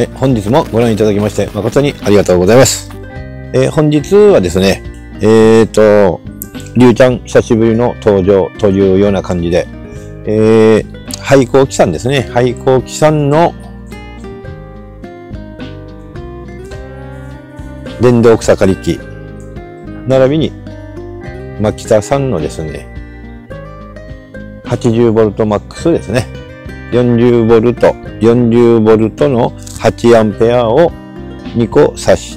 本日もご覧いただきまして誠にありがとうございます。本日はですね、りゅうちゃん久しぶりの登場というような感じで、廃校機産ですね。廃校機産の電動草刈り機、並びに、牧田さんのですね、80V マックスですね。40V の8アンペアを2個挿して、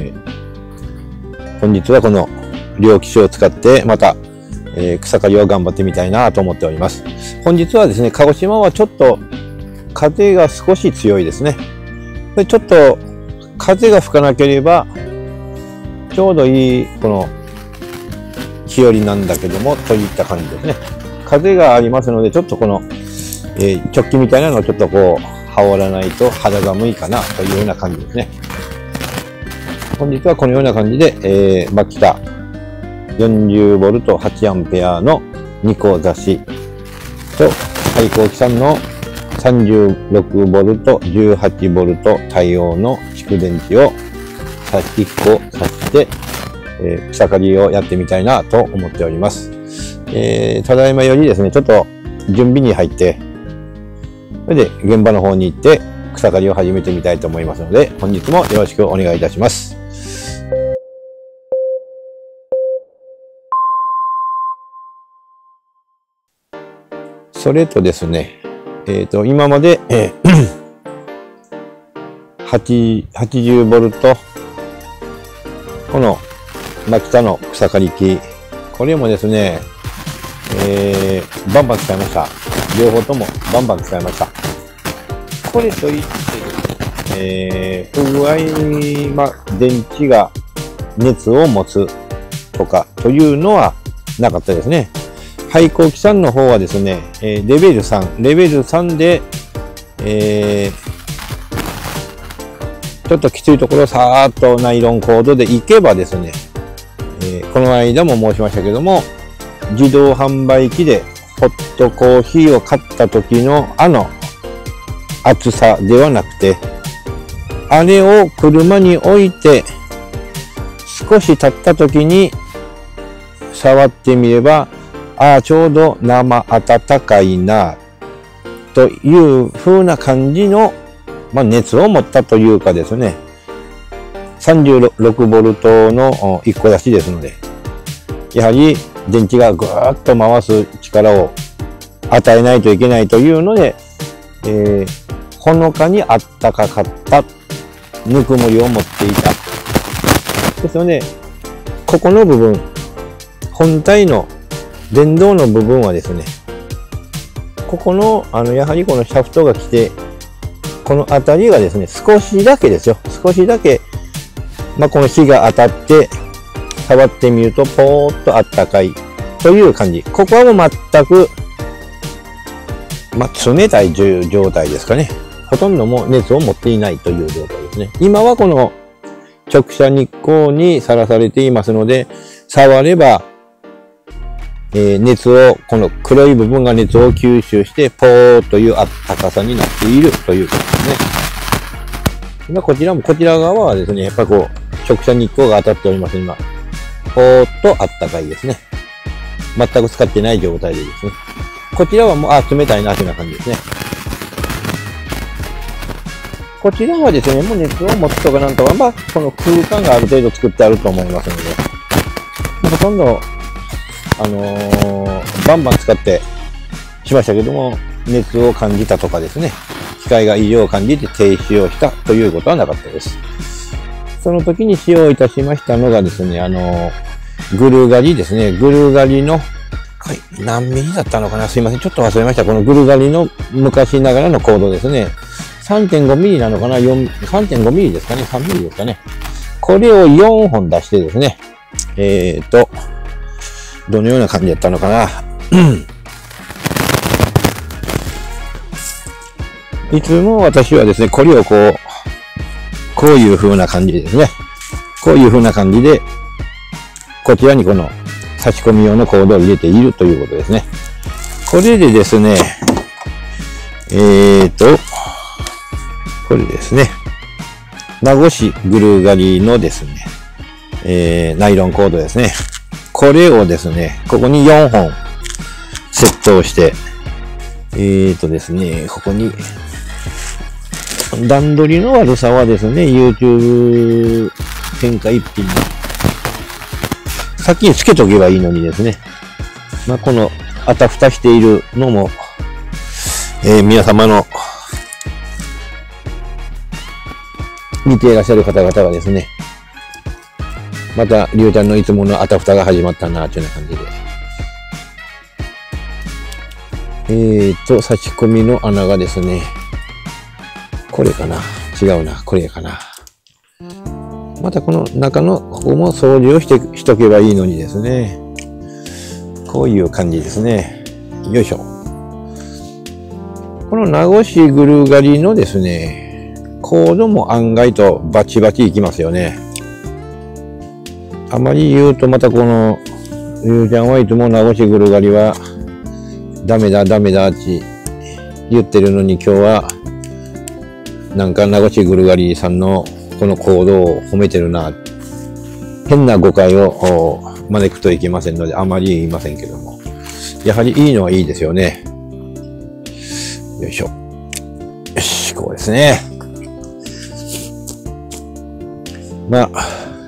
本日はこの両機種を使ってまた、草刈りを頑張ってみたいなと思っております。本日はですね、鹿児島はちょっと風が少し強いですね。でちょっと風が吹かなければちょうどいいこの日和なんだけどもといった感じですね。風がありますのでちょっとこの、チョッキみたいなのをちょっとこう羽織らないと肌寒いかなというような感じですね。本日はこのような感じで、牧田 40V 8アンペアの2個挿しと廃校機産の 36V 18V 対応の蓄電池を1個挿して、草刈りをやってみたいなと思っております。ただいまよりですね、ちょっと準備に入って、それで現場の方に行って草刈りを始めてみたいと思いますので、本日もよろしくお願いいたします。それとですね、今まで、80V この牧田の草刈り機、これもですね、バンバン使いました。両方ともバンバン使いました。これといって不具合、電池が熱を持つとかというのはなかったですね。廃校機産の方はですね、レベル3で、ちょっときついところをさーっとナイロンコードでいけばですね、この間も申しましたけども、自動販売機でホットコーヒーを買った時の熱さではなくて、あれを車に置いて少し経った時に触ってみれば、ちょうど生温かいなという風な感じの、熱を持ったというかですね、36V の1個出しですので、やはり電池がぐーっと回す力を与えないといけないというので、ほのかにあったかかったぬくもりを持っていた。ですので、ここの部分、本体の電動の部分はですね、ここの、やはりこのシャフトが来て、この辺りがですね、少しだけですよ。少しだけ、この火が当たって、触ってみると、ポーっとあったかいという感じ。ここはもう全く、冷たい状態ですかね。ほとんどもう熱を持っていないという状態ですね。今はこの直射日光にさらされていますので、触れば、熱を、この黒い部分が熱を吸収して、ポーというあったかさになっているということですね。こちら側はですね、やっぱりこう、直射日光が当たっております。今、ポーっとあったかいですね。全く使ってない状態でですね。こちらはもう、冷たいなというような感じですね。こちらはですね、もう熱を持つとかなんとか、この空間がある程度作ってあると思いますので、ほとんど、バンバン使ってしましたけども、熱を感じたとかですね、機械が異常を感じて停止をしたということはなかったです。その時に使用いたしましたのがですね、グルガリですね。グルガリの、何ミリだったのかな、すいません。ちょっと忘れました。このグルガリの昔ながらのコードですね。3.5 ミリなのかな ?3.5 ミリですかね ?3 ミリですかね。これを4本出してですね、どのような感じだったのかな。いつも私はですね、これをこういう風な感じでですね、こういう風な感じで、こちらにこの差し込み用のコードを入れているということですね。これでですね、これで名越グルガリのですね、ナイロンコードですね。これをですね、ここに4本セットをして、ですね、ここに、段取りの悪さはですね、YouTube 天下一品に、先につけとけばいいのにですね、まあ、この、あたふたしているのも、皆様の、見ていらっしゃる方々はですね、また、りゅうちゃんのいつものあたふたが始まったな、というような感じで。差し込みの穴がですね、これかな、違うな、これかな。またこの中の、ここも掃除をしとけばいいのにですね。こういう感じですね。よいしょ。この名越グルガリのですね、コードも案外とバチバチいきますよね。あまり言うとまたこの、ゆうちゃんはいつも名越グルガリは、ダメだダメだって言ってるのに今日は、なんか名越グルガリさんのこのコードを褒めてるな。変な誤解を招くといけませんので、あまり言いませんけども。やはりいいのはいいですよね。よいしょ。よし、こうですね。まあ、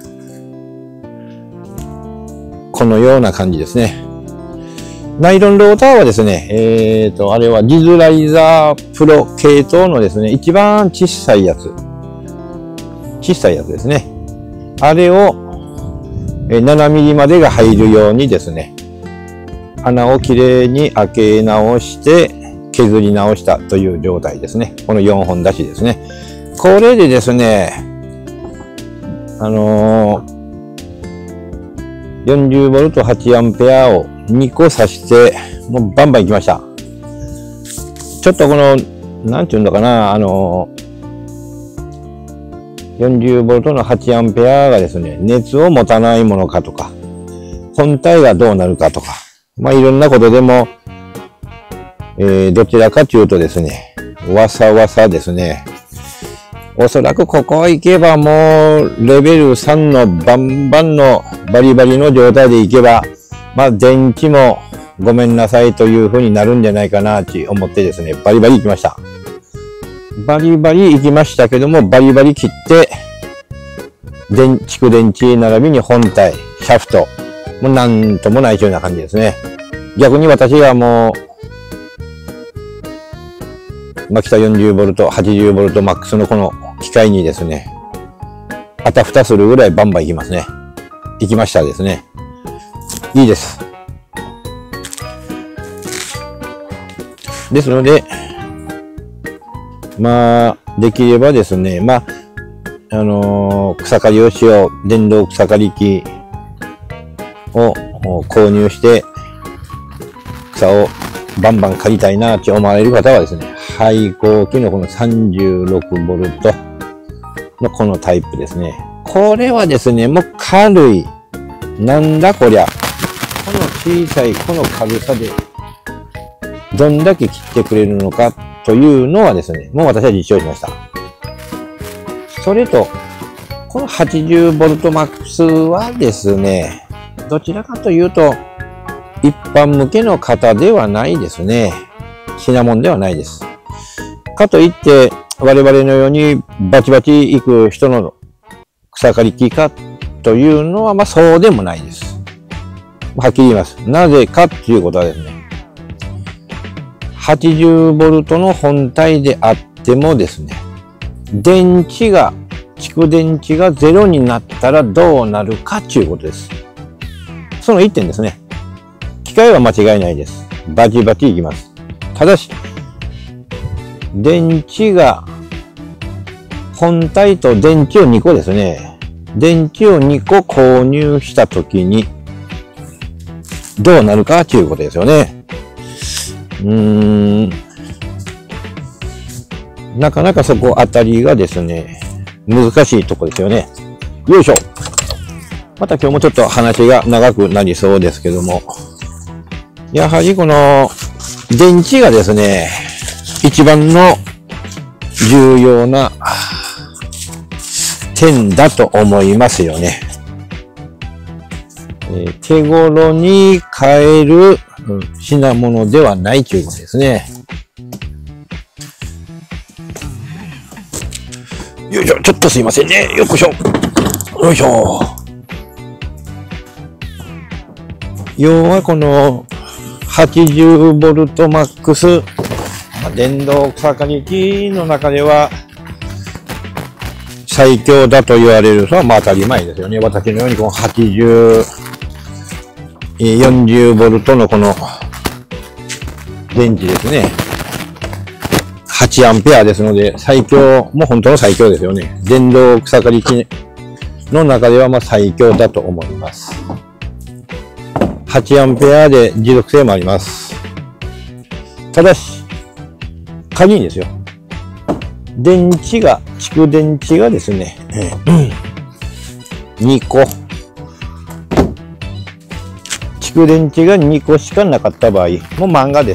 このような感じですね。ナイロンローターはですね、あれはディズライザープロ系統のですね、一番小さいやつ。小さいやつですね。あれを、7ミリまでが入るようにですね、穴をきれいに開け直して、削り直したという状態ですね。この4本出しですね。これでですね、40V 8A を2個挿して、もうバンバン行きました。ちょっとこの、なんていうのかな、40V の 8A がですね、熱を持たないものかとか、本体がどうなるかとか、まあいろんなことでも、どちらかというとですね、わさわさですね。おそらくここ行けばもうレベル3のバンバンのバリバリの状態で行けば、まあ電池もごめんなさいという風になるんじゃないかなと思ってですね、バリバリ行きました。バリバリ行きましたけども、バリバリ切って、蓄電池並びに本体、シャフト、もうなんともないというような感じですね。逆に私がもう、マキタ 40V、80V マックスのこの機械にですね、あたふたするぐらいバンバン行きますね。行きましたですね。いいです。ですので、まあ、できればですね、まあ、草刈りをしよう、電動草刈り機を購入して、草をバンバン刈りたいなって思われる方はですね、廃校機のこの 36V のこのタイプですね。これはですね、もう軽い。なんだこりゃ。この小さいこの軽さで、どんだけ切ってくれるのかというのはですね、もう私は実証しました。それと、この 80VMAX はですね、どちらかというと、一般向けの方ではないですね。品物ではないです。かといって、我々のようにバチバチ行く人の草刈り機かというのは、まあそうでもないです。はっきり言います。なぜかということはですね、80V の本体であってもですね、蓄電池が0になったらどうなるかということです。その1点ですね。機械は間違いないです。バチバチいきます。ただし、電池が、本体と電池を2個ですね。電池を2個購入したときに、どうなるかということですよね。なかなかそこあたりがですね、難しいとこですよね。よいしょ。また今日もちょっと話が長くなりそうですけども、やはりこの電池がですね、一番の重要な点だと思いますよね。手頃に買える品物ではないということですね。よいしょ、ちょっとすいませんね。よっこいしょ。よいしょ。要はこの80ボルトマックス、電動草刈り機の中では最強だと言われるのは当たり前ですよね。私のようにこの40ボルトのこの電池ですね。8アンペアですので、最強、もう本当の最強ですよね。電動草刈り機の中では最強だと思います。8アンペアで持続性もあります。ただし、鍵にですよ。蓄電池がですね、2個。蓄電池が2個しかなかった場合、もう漫画です。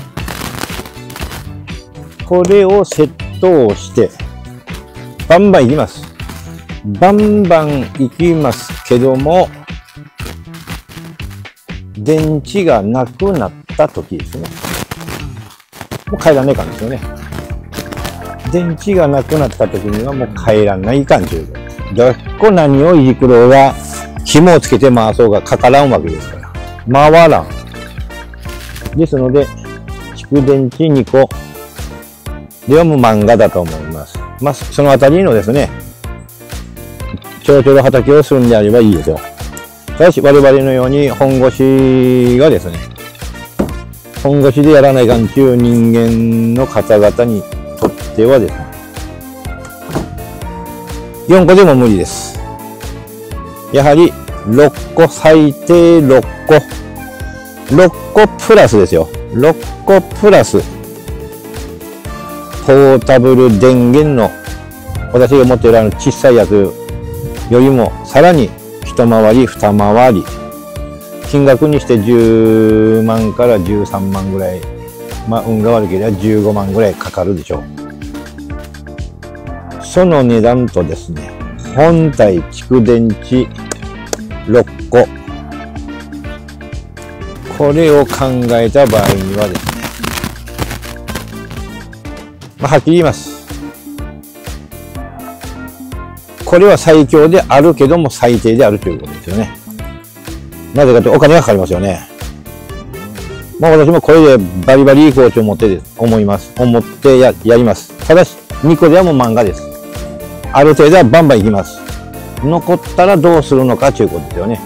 これをセットをして、バンバンいきます。バンバンいきますけども、電池がなくなった時ですね。もう帰らないかんですよね。電池がなくなった時にはもう帰らないかんということです。どこ何をいじくろうが、紐をつけて回そうがかからんわけですから。回らん。ですので、蓄電池2個ではもう漫画だと思います。そのあたりのですね、ちょろちょろ畑をするんであればいいですよ。ただし、我々のように本腰がですね、本腰でやらないかんという人間の方々にとってはですね、4個でも無理です。やはり、6個、最低6個。6個プラスですよ。6個プラス。ポータブル電源の、私が持っている小さいやつよりも、さらに一回り、二回り。金額にして10万から13万ぐらい。運が悪ければ15万ぐらいかかるでしょう。その値段とですね、本体蓄電池6個。これを考えた場合にはですね、はっきり言います。これは最強であるけども最低であるということですよね。なぜかというとお金がかかりますよね。私もこれでバリバリいこうと思ってやります。ただし、2個ではもう漫画です。ある程度はバンバンいきます。残ったらどうするのかということですよね。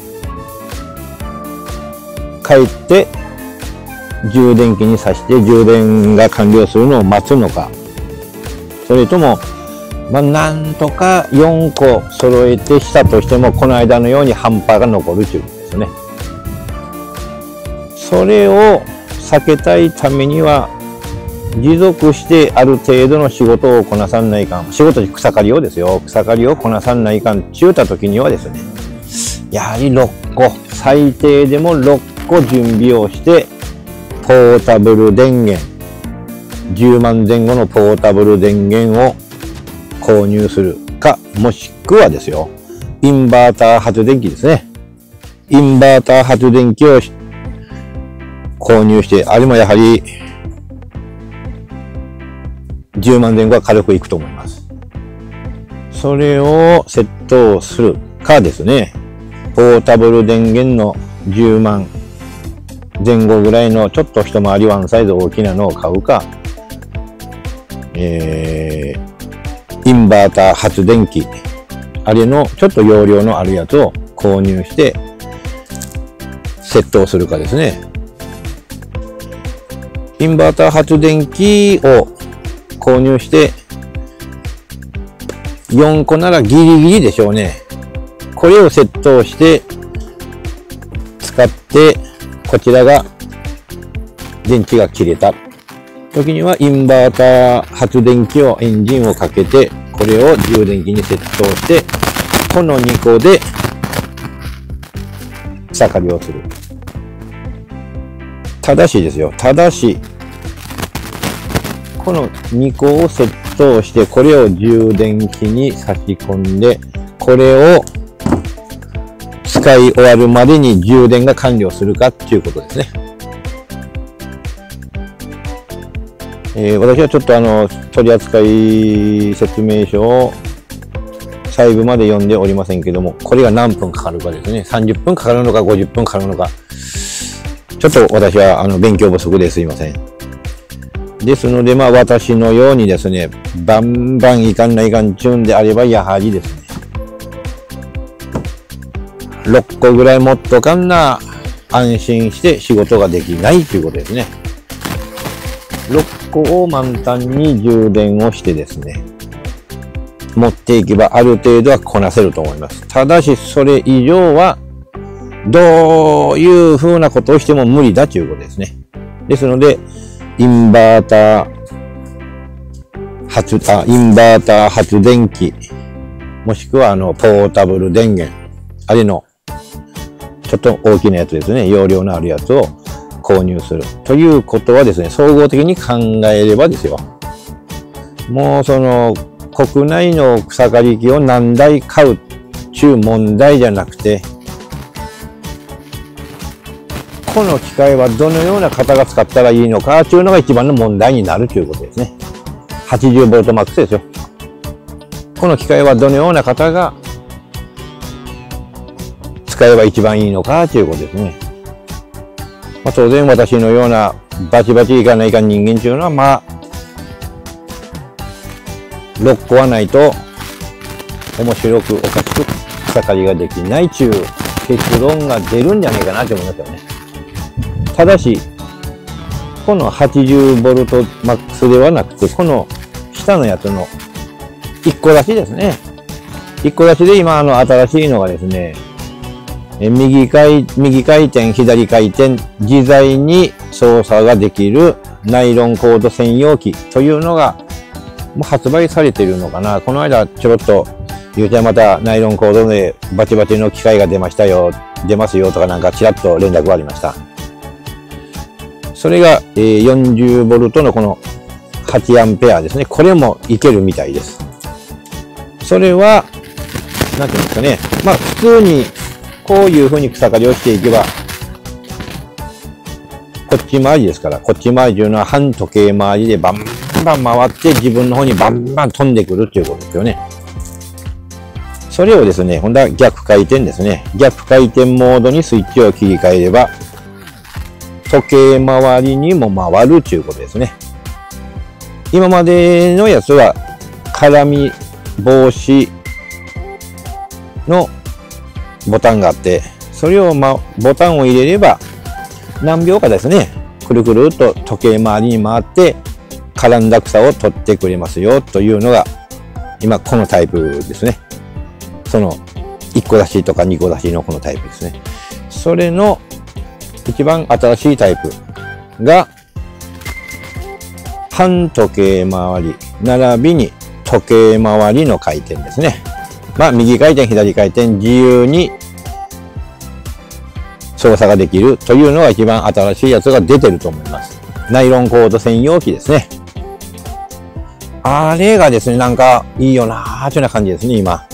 帰って充電器に挿して充電が完了するのを待つのか、それともなんとか4個揃えてしたとしてもこの間のように半端が残るということですよね。それを避けたいためには持続してある程度の仕事をこなさんないかん。仕事、草刈りをですよ。草刈りをこなさんないかんちゅうた時にはですね、やはり6個、最低でも6個準備をして、ポータブル電源、10万前後のポータブル電源を購入するか、もしくはですよ、インバーター発電機ですね。インバーター発電機を購入して、あれもやはり、10万前後は軽くいくと思います。それをセットをするかですね、ポータブル電源の10万前後ぐらいのちょっと一回りワンサイズ大きなのを買うか、インバーター発電機、あれのちょっと容量のあるやつを購入してセットをするかですね。インバーター発電機を購入して4個ならギリギリでしょうね。これをセットをして使ってこちらが電池が切れた時にはインバーター発電機をエンジンをかけてこれを充電器にセットをしてこの2個で草刈りをする。ただしですよ。ただしこの2個をセッ通して、これを充電器に差し込んで、これを使い終わるまでに充電が完了するかっていうことですね。私はちょっと取扱説明書を細部まで読んでおりませんけども、これが何分かかるかですね。30分かかるのか50分かかるのか。ちょっと私は勉強不足ですいません。ですので、私のようにですね、バンバンいかんないかんちゅうんであれば、やはりですね、6個ぐらい持っとかんな、安心して仕事ができないということですね。6個を満タンに充電をしてですね、持っていけばある程度はこなせると思います。ただし、それ以上は、どういう風なことをしても無理だということですね。ですので、インバーター発電機、もしくはポータブル電源、あれの、ちょっと大きなやつですね、容量のあるやつを購入する。ということはですね、総合的に考えればですよ。もう国内の草刈り機を何台買うっていう問題じゃなくて、この機械はどのような方が使ったらいいのかというのが一番の問題になるということですね。80Vマックスですよ。この機械はどのような方が使えば一番いいのかということですね。当然私のようなバチバチいかないかん人間というのは6個はないと面白くおかしく草刈りができないという結論が出るんじゃないかなと思いますよね。ただし、この 80V マックスではなくて、この下のやつの1個出しですね。1個出しで今新しいのがですね、右回転、左回転、自在に操作ができるナイロンコード専用機というのがもう発売されているのかな。この間ちょろっとゆうちゃんまたナイロンコードでバチバチの機械が出ますよとかなんかちらっと連絡がありました。それが 40V のこの 8A ですね。これもいけるみたいです。それは、なんていうんですかね。普通にこういう風に草刈りをしていけば、こっち回りですから、こっち回りというのは半時計回りでバンバン回って自分の方にバンバン飛んでくるっていうことですよね。それをですね、今度は逆回転ですね。逆回転モードにスイッチを切り替えれば、時計回りにも回るということですね。今までのやつは、絡み防止のボタンがあって、それをボタンを入れれば、何秒かですね、くるくるっと時計回りに回って、絡んだ草を取ってくれますよというのが、今このタイプですね。その、1個出しとか2個出しのこのタイプですね。それの、一番新しいタイプが、半時計回り、並びに時計回りの回転ですね。右回転、左回転、自由に操作ができるというのが一番新しいやつが出てると思います。ナイロンコード専用機ですね。あれがですね、なんかいいよなーというような感じですね、今。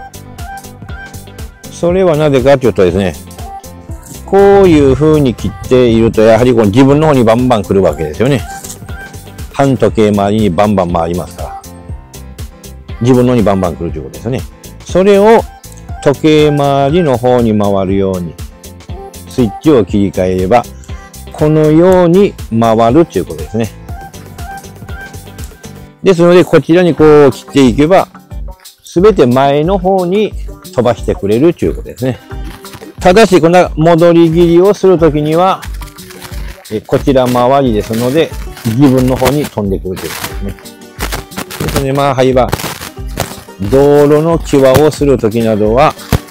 それはなぜかというとですね、こういう風に切っていると、やはりこの自分の方にバンバン来るわけですよね。半時計回りにバンバン回りますから。自分の方にバンバン来るということですよね。それを時計回りの方に回るように、スイッチを切り替えれば、このように回るということですね。ですので、こちらにこう切っていけば、すべて前の方に飛ばしてくれるということですね。ただし、この戻り切りをするときには、こちら回りですので、自分の方に飛んでくるということですね。ですので、はいば、道路の際をするときなどは、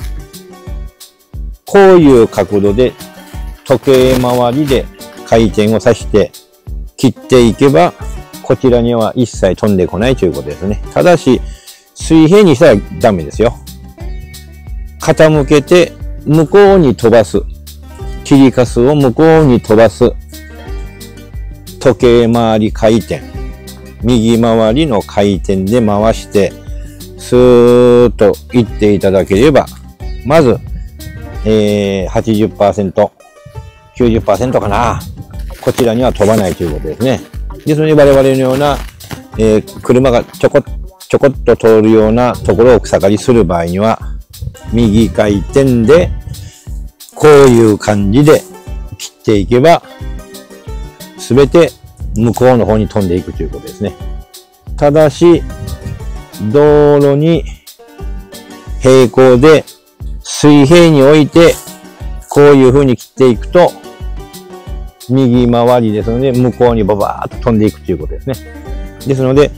こういう角度で、時計回りで回転をさして切っていけば、こちらには一切飛んでこないということですね。ただし、水平にしたらダメですよ。傾けて、向こうに飛ばす。切りかすを向こうに飛ばす。時計回り回転。 右回りの回転で回して、スーッといっていただければ、まず、80%、90% かな。こちらには飛ばないということですね。ですので、我々のような、車がちょこっと通るようなところを草刈りする場合には、右回転で、こういう感じで切っていけば、すべて向こうの方に飛んでいくということですね。ただし、道路に平行で水平に置いて、こういう風に切っていくと、右回りですので、向こうにババーッと飛んでいくということですね。ですので、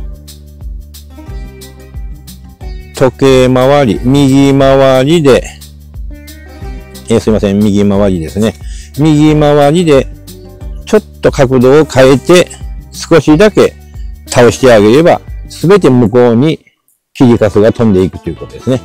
時計回り、右回りで、すいません、右回りですね。右回りで、ちょっと角度を変えて、少しだけ倒してあげれば、すべて向こうに切りかすが飛んでいくということですね。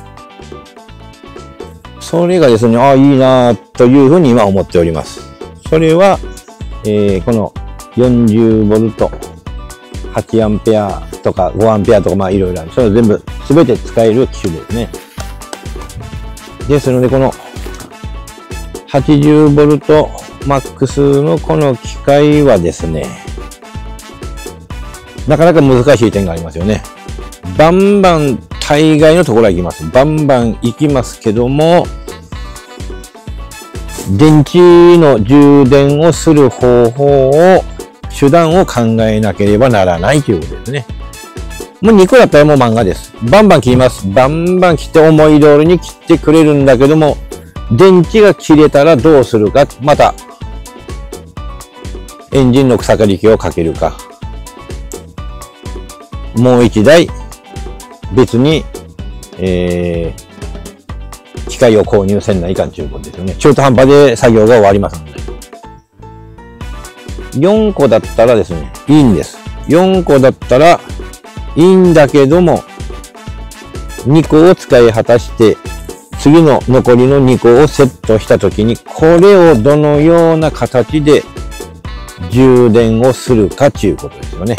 それがですね、いいなというふうに今思っております。それは、この 40V、8アンペアとか5アンペアとかいろいろある。それを全部、すべて使える機種ですね。ですので、この 80V MAX のこの機械はですね、なかなか難しい点がありますよね。バンバン大概のところは行きます。バンバン行きますけども、電池の充電をする方法を、手段を考えなければならないということですね。もう2個だったらもう漫画です。バンバン切ります。バンバン切って思い通りに切ってくれるんだけども、電池が切れたらどうするか、また、エンジンの草刈り機をかけるか、もう一台、別に、機械を購入せんないかんということですよね。中途半端で作業が終わりますので。4個だったらですね、いいんです。4個だったらいいんだけども、2個を使い果たして、次の残りの2個をセットしたときに、これをどのような形で充電をするかということですよね。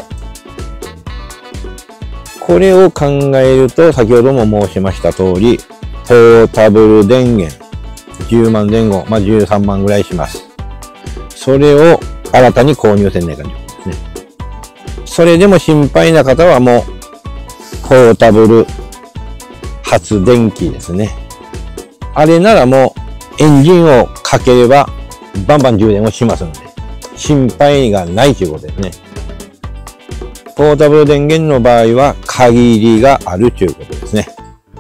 これを考えると、先ほども申しました通り、ポータブル電源、10万前後、13万ぐらいします。それを新たに購入せんないかんということですね。それでも心配な方はもう、ポータブル発電機ですね。あれならもう、エンジンをかければ、バンバン充電をしますので、心配がないということですね。ポータブル電源の場合は限りがあるということですね。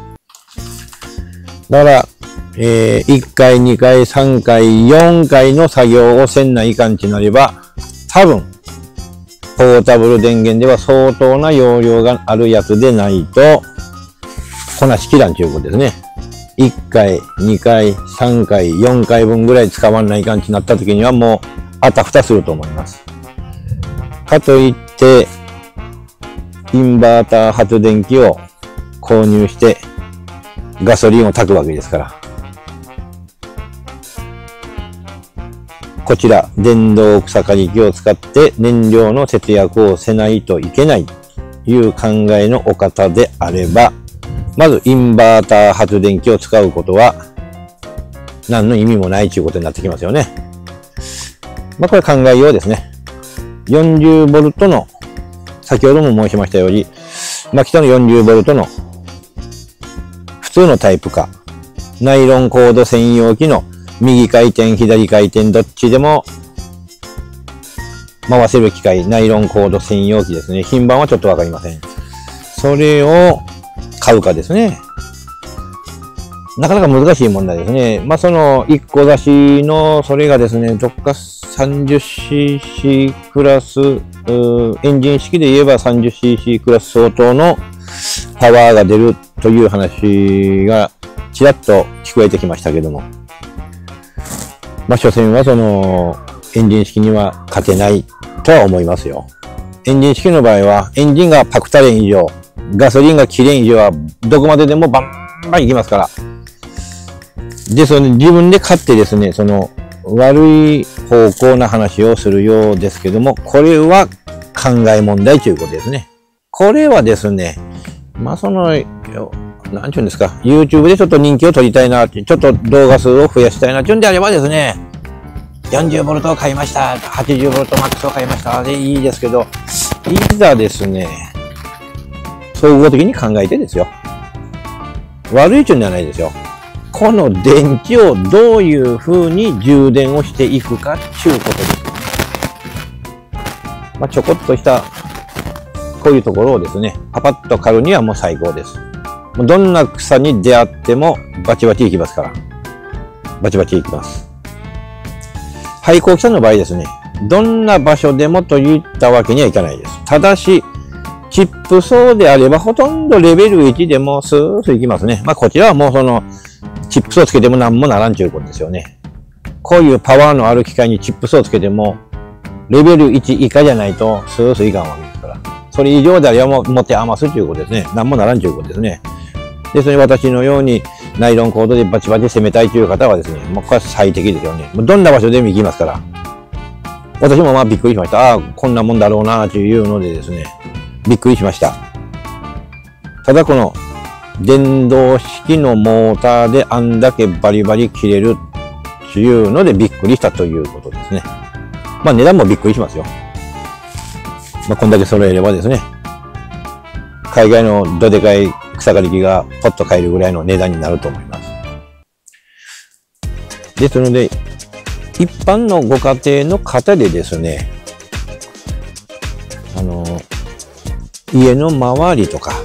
だから、1回、2回、3回、4回の作業をせんないかんちなれば、多分、ポータブル電源では相当な容量があるやつでないと、こなしきらんということですね。1回、2回、3回、4回分ぐらい使わないかんちになった時にはもう、あたふたすると思います。かといって、インバーター発電機を購入して、ガソリンを炊くわけですから。こちら、電動草刈り機を使って燃料の節約をせないといけないという考えのお方であれば、まずインバーター発電機を使うことは何の意味もないということになってきますよね。これ考えようですね。40V の先ほども申しましたように、マキタの 40V の普通のタイプか、ナイロンコード専用機の右回転、左回転、どっちでも回せる機械、ナイロンコード専用機ですね。品番はちょっとわかりません。それを買うかですね。なかなか難しい問題ですね。その1個出しの、それがですね、どっか 30cc クラス、エンジン式で言えば 30cc クラス相当のパワーが出るという話がちらっと聞こえてきましたけども。所詮はその、エンジン式には勝てないとは思いますよ。エンジン式の場合は、エンジンがパクタレン以上、ガソリンが切れん以上は、どこまででもバンバンいきますから。で、その自分で買ってですね、その悪い方向な話をするようですけども、これは考え問題ということですね。これはですね、なんていうんですか、YouTube でちょっと人気を取りたいなって、ちょっと動画数を増やしたいなっていうんであればですね、40V を買いました、80V マックスを買いましたでいいですけど、いざですね、総合的に考えてですよ。悪い順じゃないですよ。この電池をどういう風に充電をしていくかっていうことです。ちょこっとした、こういうところをですね、パパッと狩るにはもう最高です。どんな草に出会ってもバチバチいきますから。バチバチいきます。廃校機さんの場合ですね、どんな場所でもといったわけにはいかないです。ただし、チップ層であればほとんどレベル1でもスーッといきますね。こちらはもうチップスをつけても何もならんということですよね。こういうパワーのある機械にチップスをつけても、レベル1以下じゃないとスーッといかんわけですから。それ以上であればもう持って余すということですね。何もならんということですね。ですので私のようにナイロンコードでバチバチ攻めたいという方はですね、もうこれは最適ですよね。どんな場所でも行きますから。私もびっくりしました。こんなもんだろうなというのでですね、びっくりしました。ただこの電動式のモーターであんだけバリバリ切れるというのでびっくりしたということですね。値段もびっくりしますよ。こんだけ揃えればですね、海外のどでかい草刈り機がポッと買えるぐらいの値段になると思います。ですので、一般のご家庭の方でですね、家の周りとか、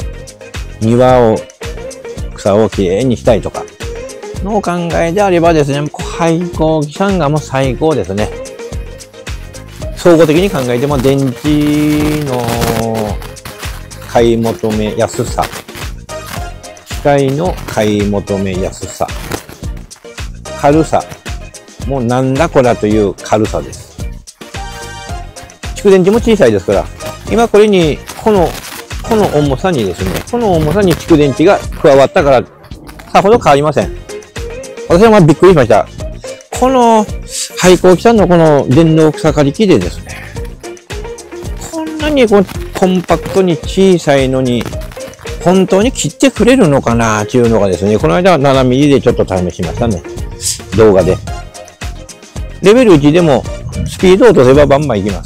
草をきれいにしたいとか、のお考えであればですね、廃校機さんがもう最高ですね。総合的に考えても電池の買い求めやすさ、機械の買い求めやすさ、軽さ、もうなんだこらという軽さです。蓄電池も小さいですから、今これに、この重さにですね、この重さに蓄電池が加わったから、さほど変わりません。私はびっくりしました。この廃校機さんのこの電動草刈り機でですね、こんなにコンパクトに小さいのに、本当に切ってくれるのかなっていうのがですね、この間 7mm でちょっと試しましたね。動画で。レベル1でもスピードを落とせばバンバンいきます。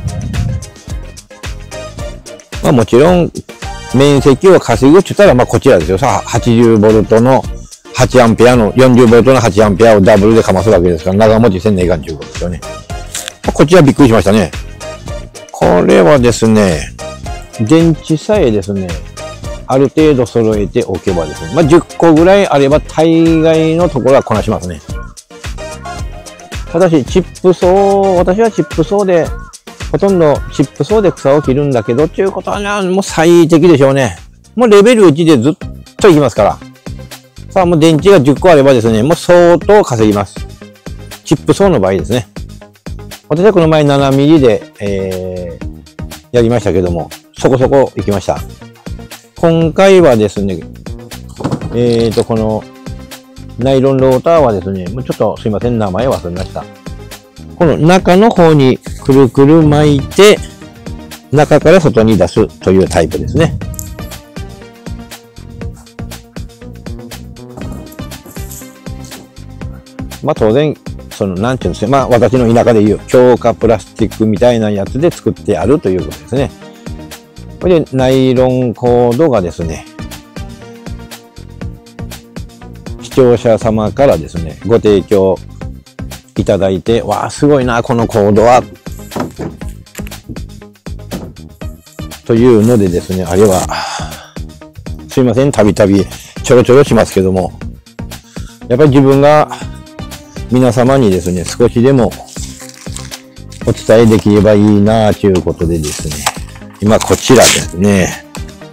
もちろん、面積を稼ぐって言ったら、こちらですよ。さあ、80V の8A の、40V の 8A をダブルでかますわけですから、長持ちせんねえかんということですよね。こちらびっくりしましたね。これはですね、電池さえですね、ある程度揃えておけばですね、10個ぐらいあれば大概のところはこなしますね。ただし、私はチップ層で、ほとんどチップ層で草を切るんだけどっていうことはね、もう最適でしょうね。もうレベル1でずっといきますから。さあもう電池が10個あればですね、もう相当稼ぎます。チップ層の場合ですね。私はこの前 7mm で、やりましたけども、そこそこいきました。今回はですね、このナイロンローターはですね、もうちょっとすいません、名前忘れました。この中の方にくるくる巻いて、中から外に出すというタイプですね。当然、なんていうんですか、私の田舎でいう強化プラスチックみたいなやつで作ってあるということですね。これでナイロンコードがですね、視聴者様からですね、ご提供いただいて、わあ、すごいな、このコードは。というのでですね、あれは、すいません、たびたびちょろちょろしますけども、やっぱり自分が皆様にですね、少しでもお伝えできればいいなということでですね、今こちらですね、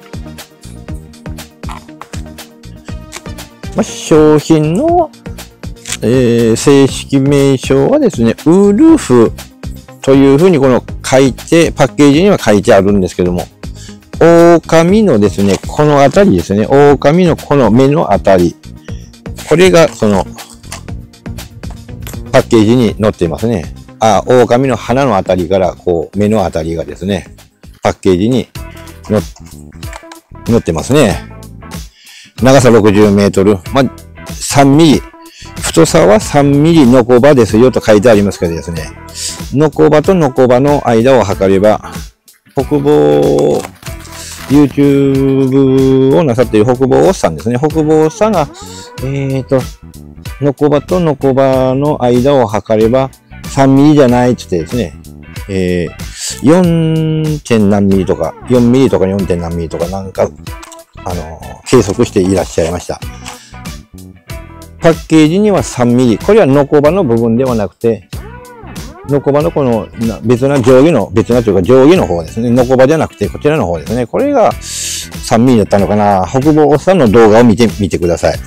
商品の正式名称はですね、ウルフというふうにパッケージには書いてあるんですけども、狼のですね、このあたりですね、狼のこの目のあたり、これがパッケージに載っていますね。 狼の鼻のあたりから、こう、目のあたりがですね、パッケージに載ってますね。長さ60メートル。まあ、3ミリ。太さは3ミリのこばですよと書いてありますけどですね。のこばとのこばの間を測れば、北房、YouTube をなさっている北房おっさんですね。北房おっさんが、のこばとのこばの間を測れば、3ミリじゃないって言ってですね、4. 点何ミリとか、4ミリとか 4. 点何ミリとかなんか、計測していらっしゃいました。パッケージには3ミリ。これはのこばの部分ではなくて、のこばのこの別なというか上下の方ですね。のこばじゃなくてこちらの方ですね。これが3ミリだったのかな。北房さんの動画を見てください。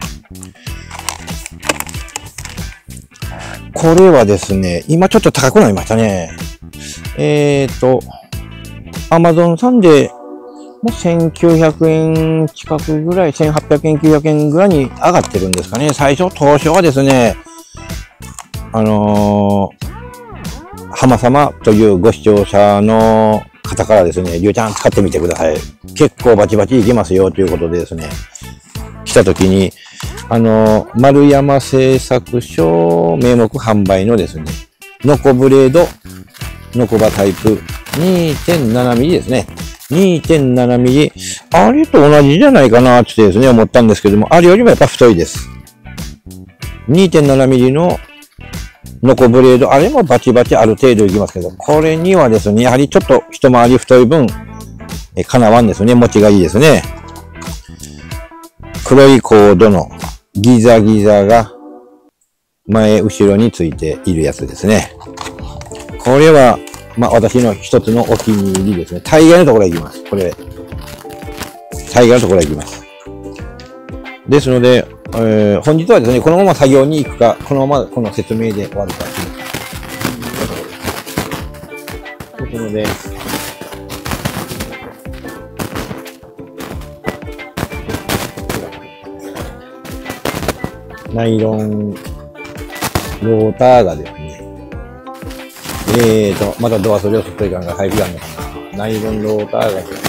これはですね、今ちょっと高くなりましたね。Amazon さんで、もう1900円近くぐらい、1800円、900円ぐらいに上がってるんですかね。最初、当初はですね、浜様というご視聴者の方からですね、りゅうちゃん使ってみてください。結構バチバチいきますよということでですね、来た時に、丸山製作所名目販売のですね、ノコブレード、ノコバタイプ 2.7 ミリですね。2.7 ミリ。あれと同じじゃないかなってですね、思ったんですけども、あれよりもやっぱ太いです。2.7 ミリのノコブレード、あれもバチバチある程度いきますけど、これにはですね、やはりちょっと一回り太い分、かなわんですね。持ちがいいですね。黒いコードのギザギザが前後ろについているやつですね。これは、まあ私の一つのお気に入りですね。大概のところへ行きます。これ。大概のところへ行きます。ですので、本日はですね、このまま作業に行くか、このままこの説明で終わるか。ですので、ナイロンローターがですね、またドアソリをすっといかんが入りがんのかな。ナイロンローターがですね、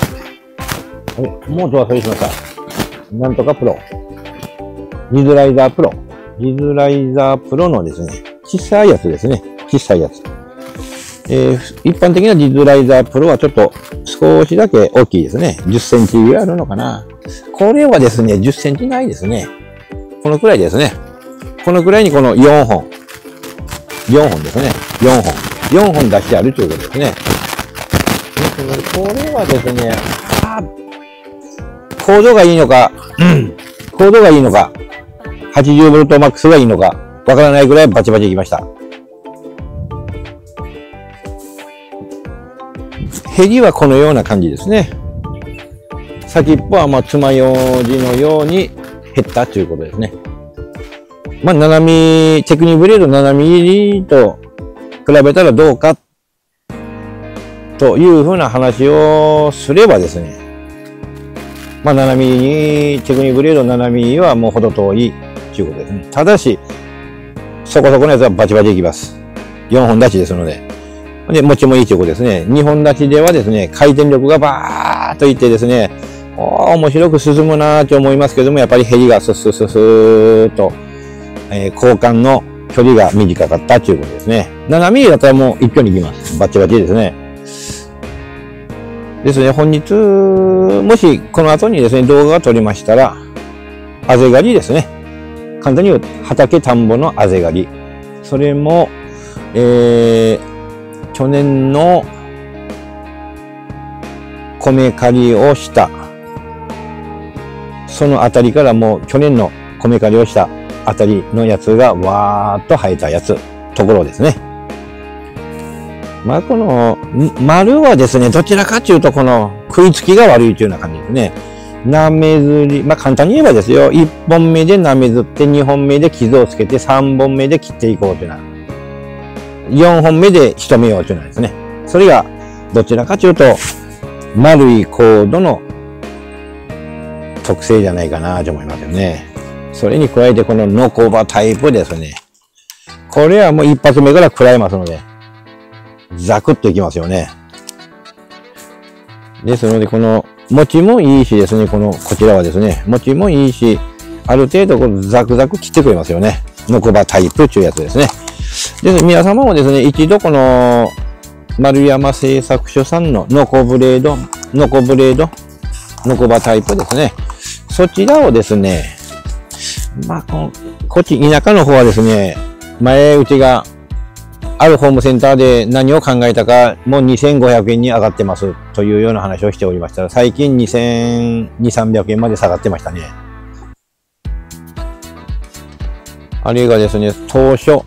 もうドアソリしました。なんとかプロ。ジズライザープロ。ジズライザープロのですね、小さいやつですね。小さいやつ。一般的なジズライザープロはちょっと少しだけ大きいですね。10センチぐらいあるのかな。これはですね、10センチないですね。このくらいですね。このくらいにこの4本。4本ですね。4本。4本出してあるということですね。これはですね、コードがいいのか、コードがいいのか、80V マックスがいいのか、わからないぐらいバチバチいきました。ヘリはこのような感じですね。先っぽはまあ爪楊枝のように減ったということですね。まあ、7ミリ、テクニブレード7ミリと比べたらどうかというふうな話をすればですね。まあ、7ミリに、テクニブレード7ミリはもうほど遠いということですね。ただし、そこそこのやつはバチバチいきます。4本立ちですので。で、持ちもいいということですね。2本立ちではですね、回転力がバーっといってですね、面白く進むなぁと思いますけども、やっぱりヘリがスッスッスッスーっと、交換の距離が短かったということですね。7ミリだったらもう一挙に行きます。バチバチですね。ですね、本日、もしこの後にですね、動画が撮りましたら、あぜ刈りですね。簡単に言う畑田んぼのあぜ刈り。それも、去年の米刈りをした。そのあたりからもう去年の米刈りをしたあたりのやつがわーっと生えたやつ、ところですね。まあ、この、丸はですね、どちらかというとこの食いつきが悪いというような感じですね。なめずり、まあ簡単に言えばですよ、1本目でなめずって、2本目で傷をつけて、3本目で切っていこうというような。4本目で仕留めようというのはですね。それが、どちらかというと、丸いコードの特性じゃないかなと思いますよね。それに加えてこのノコバタイプですね。 これはもう一発目から食らいますので、ザクッといきますよね。ですので、この、餅もいいしですね、こちらはですね、餅もいいし、ある程度このザクザク切ってくれますよね。ノコバタイプというやつですね。で、皆様もですね、一度この、丸山製作所さんのノコバタイプですね。そちらをですね、まあ、こっち田舎の方はですね、前うちがあるホームセンターで何を考えたか、もう2500円に上がってますというような話をしておりましたら、最近2200、300円まで下がってましたね。あれがですね、当初、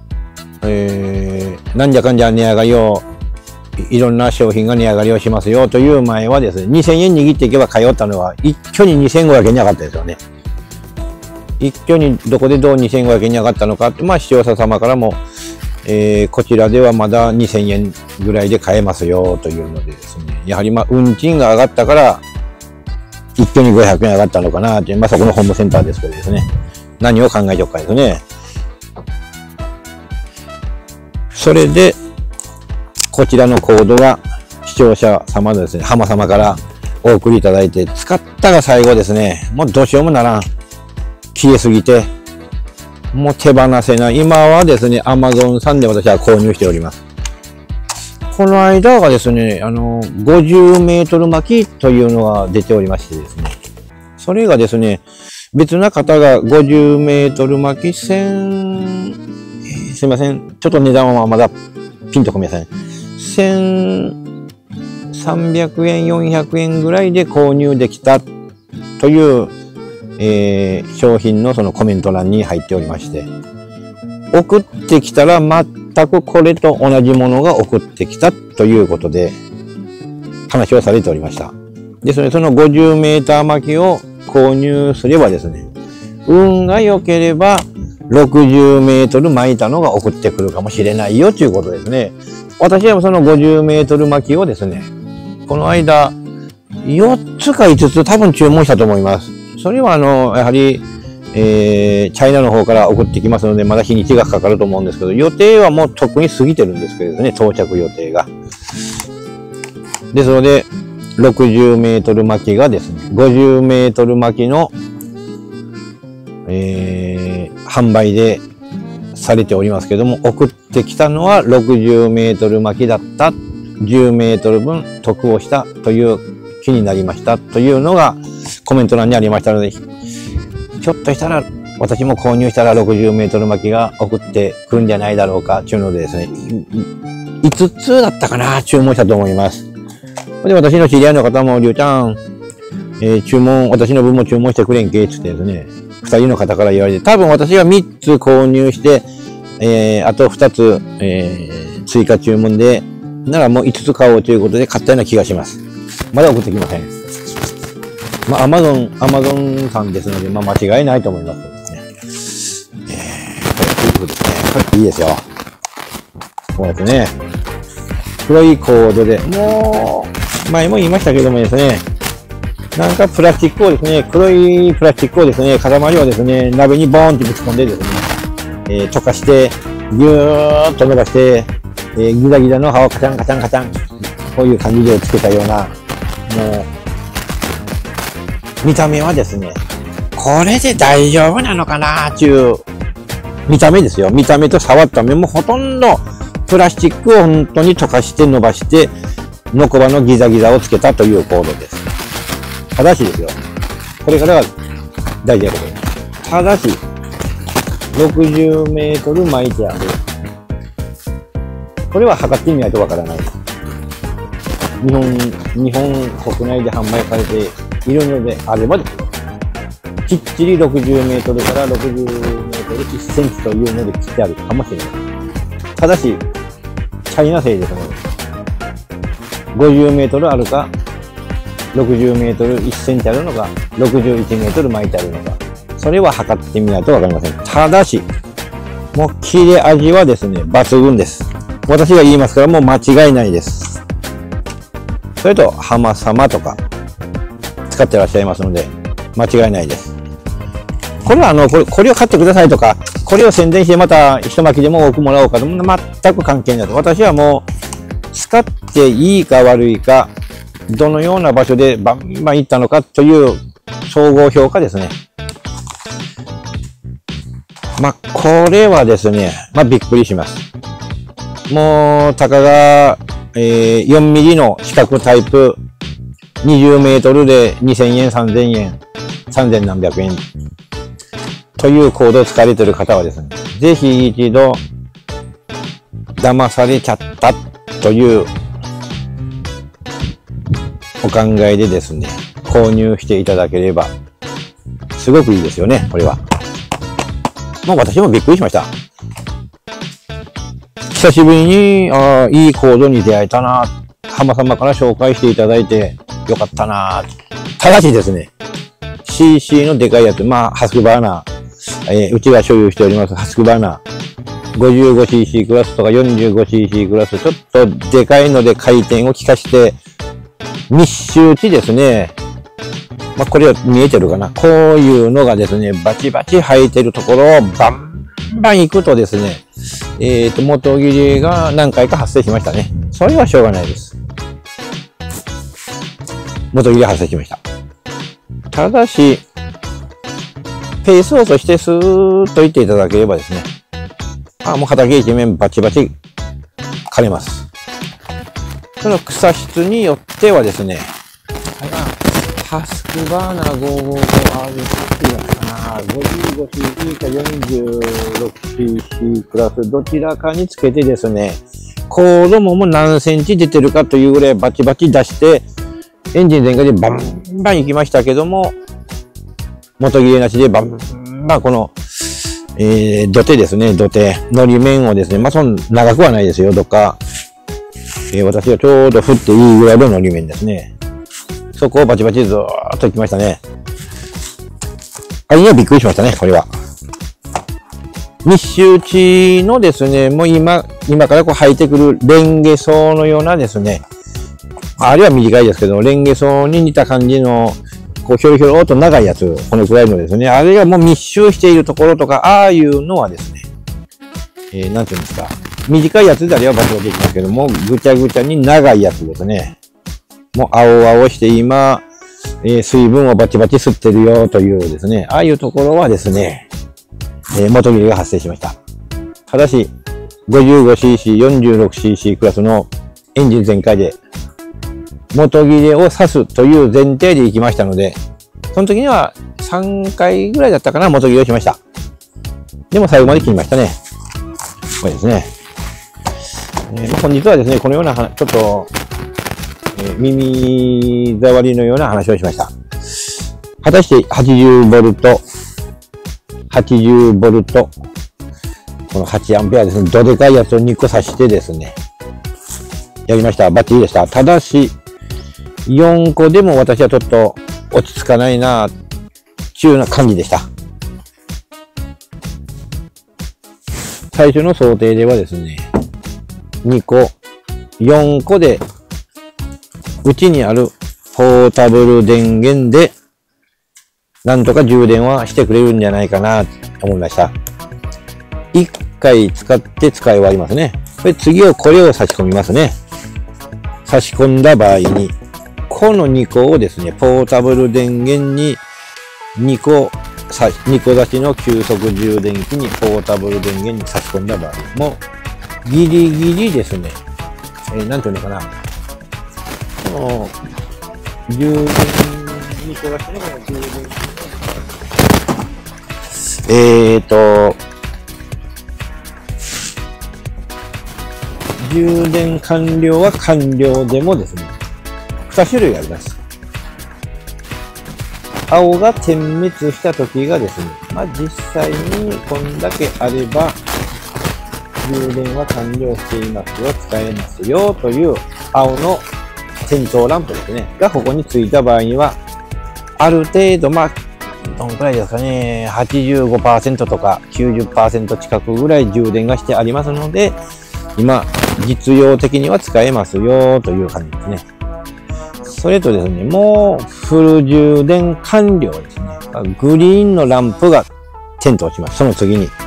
なんじゃかんじゃ値上がりを、いろんな商品が値上がりをしますよという前はですね、2000円握っていけば通ったのは一挙に2500円に上がったんですよね。一挙にどこでどう2500円に上がったのかって、まあ視聴者様からも、こちらではまだ2000円ぐらいで買えますよというのでですね、やはりまあ運賃が上がったから一挙に500円上がったのかなという、まあそこのホームセンターですけどですね、何を考えておくかですね。それで、こちらのコードが視聴者様のですね、浜様からお送りいただいて、使ったが最後ですね、もうどうしようもならん。消えすぎて、もう手放せない。今はですね、Amazon さんで私は購入しております。この間がですね、50メートル巻きというのが出ておりましてですね、それがですね、別な方が50メートル巻きすいません。ちょっと値段はまだピンとこみません。1300円、400円ぐらいで購入できたという、商品のそのコメント欄に入っておりまして、送ってきたら全くこれと同じものが送ってきたということで話をされておりました。ですので、その50メーター巻きを購入すればですね、運が良ければ60メートル巻いたのが送ってくるかもしれないよということですね。私はその50メートル巻きをですね、この間4つか5つ多分注文したと思います。それはやはり、チャイナの方から送ってきますので、まだ日にちがかかると思うんですけど、予定はもうとっくに過ぎてるんですけどね、到着予定が。ですので、60メートル巻きがですね、50メートル巻きの、販売でされておりますけども、送ってきたのは60メートル巻きだった。10メートル分得をしたという気になりましたというのがコメント欄にありましたので、ひょっとしたら私も購入したら60メートル巻きが送ってくるんじゃないだろうかというのでですね、5つだったかな、注文したと思います。で、私の知り合いの方も、りゅうちゃん、私の分も注文してくれんけって言ってですね、2人の方から言われて、多分私が3つ購入して、あと2つ、追加注文で、ならもう5つ買おうということで買ったような気がします。まだ送ってきません。まあ、Amazon さんですので、まあ、間違いないと思いますね。これ、いいですね。これ、いいですよ。こうやってね、黒いコードで、もう、前も言いましたけどもですね、なんかプラスチックをですね、黒いプラスチックをですね、塊をですね、鍋にボーンってぶち込んでですね、溶かして、ぎゅーっと伸ばして、ギザギザの刃をカチャンカチャンカチャン、こういう感じでつけたような、もう、見た目はですね、これで大丈夫なのかなーっていう、見た目ですよ。見た目と触った目もほとんど、プラスチックを本当に溶かして伸ばして、ノコバのギザギザをつけたというコードです。ただしですよ。これからが大事なことです。ただし、60メートル巻いてある。これは測ってみないとわからない。日本国内で販売されているのであればです。きっちり60メートルから60メートル1センチというので切ってあるかもしれない。ただし、チャイナ製ですので、50メートルあるか、60メートル1センチあるのか、61メートル巻いてあるのか、それは測ってみないとわかりません。ただし、もう切れ味はですね、抜群です。私が言いますからもう間違いないです。それと、浜様とか、使ってらっしゃいますので、間違いないです。これはこれを買ってくださいとか、 これを宣伝してまた一巻きでも多くもらおうかと、全く関係ないと。私はもう、使っていいか悪いか、どのような場所でバンバン行ったのかという総合評価ですね。これはですね、びっくりします。もう、たかが、4ミリの四角タイプ、20メートルで2000円、3000円、3000何百円というコードを使われている方はですね、ぜひ一度、騙されちゃったというお考えでですね、購入していただければ、すごくいいですよね、これは。もう私もびっくりしました。久しぶりに、いいコードに出会えたな。浜様から紹介していただいてよかったな。ただしですね、CC のでかいやつ、ハスクバーナー、うちが所有しておりますハスクバーナー、55cc クラスとか 45cc クラス、ちょっとでかいので回転を効かして、密集地ですね。これは見えてるかな。こういうのがですね、バチバチ生えてるところをバンバン行くとですね、元切れが何回か発生しましたね。それはしょうがないです。元切れ発生しました。ただし、ペースを落としてスーッといっていただければですね、もう畑一面バチバチ枯れます。その草質によってはですね、ハスクバーナー 555R かな、55cc か 46cc クラス、どちらかにつけてですね、コードも何センチ出てるかというぐらいバチバチ出して、エンジン全開でバンバン行きましたけども、元切れなしでバンバンこの、土手ですね、土手、のり面をですね、そんな長くはないですよ、どっか。私はちょうど振っていいぐらいののり面ですね。そこをバチバチずーっと行きましたね。あれにはびっくりしましたね、これは。密集地のですね、もう今から生えてくるレンゲソウのようなですね、あれは短いですけど、レンゲソウに似た感じの、ひょろひょろと長いやつ、このくらいのですね、あれがもう密集しているところとか、ああいうのはですね、なんていうんですか、短いやつであればバチバチできますけども、ぐちゃぐちゃに長いやつですね。もう青々して今、水分をバチバチ吸ってるよというですね、ああいうところはですね、元切れが発生しました。ただし、55cc、46cc クラスのエンジン全開で、元切れを刺すという前提で行きましたので、その時には3回ぐらいだったかな、元切れをしました。でも最後まで切りましたね。これですね。本日はですね、このような、ちょっと、耳障りのような話をしました。果たして80ボルト、この8アンペアですね、どでかいやつを2個刺してですね、やりました。バッチリでした。ただし、4個でも私はちょっと落ち着かないな、っていうような感じでした。最初の想定ではですね、2個、4個で、うちにあるポータブル電源で、なんとか充電はしてくれるんじゃないかなと思いました。1回使って使い終わりますね。で、次これを差し込みますね。差し込んだ場合に、この2個をですね、ポータブル電源に2個差しの急速充電器にポータブル電源に差し込んだ場合も、ギリギリですね、なんていうのかな。充電2個出しての充電。充電完了は完了でもですね、2種類あります。青が点滅した時がですね、実際にこんだけあれば、充電は完了していますよ、使えますよ、という青の点灯ランプですね、がここについた場合には、ある程度、どのくらいですかね、85% とか 90% 近くぐらい充電がしてありますので、今、実用的には使えますよ、という感じですね。それとですね、もうフル充電完了ですね。グリーンのランプが点灯します。その次に。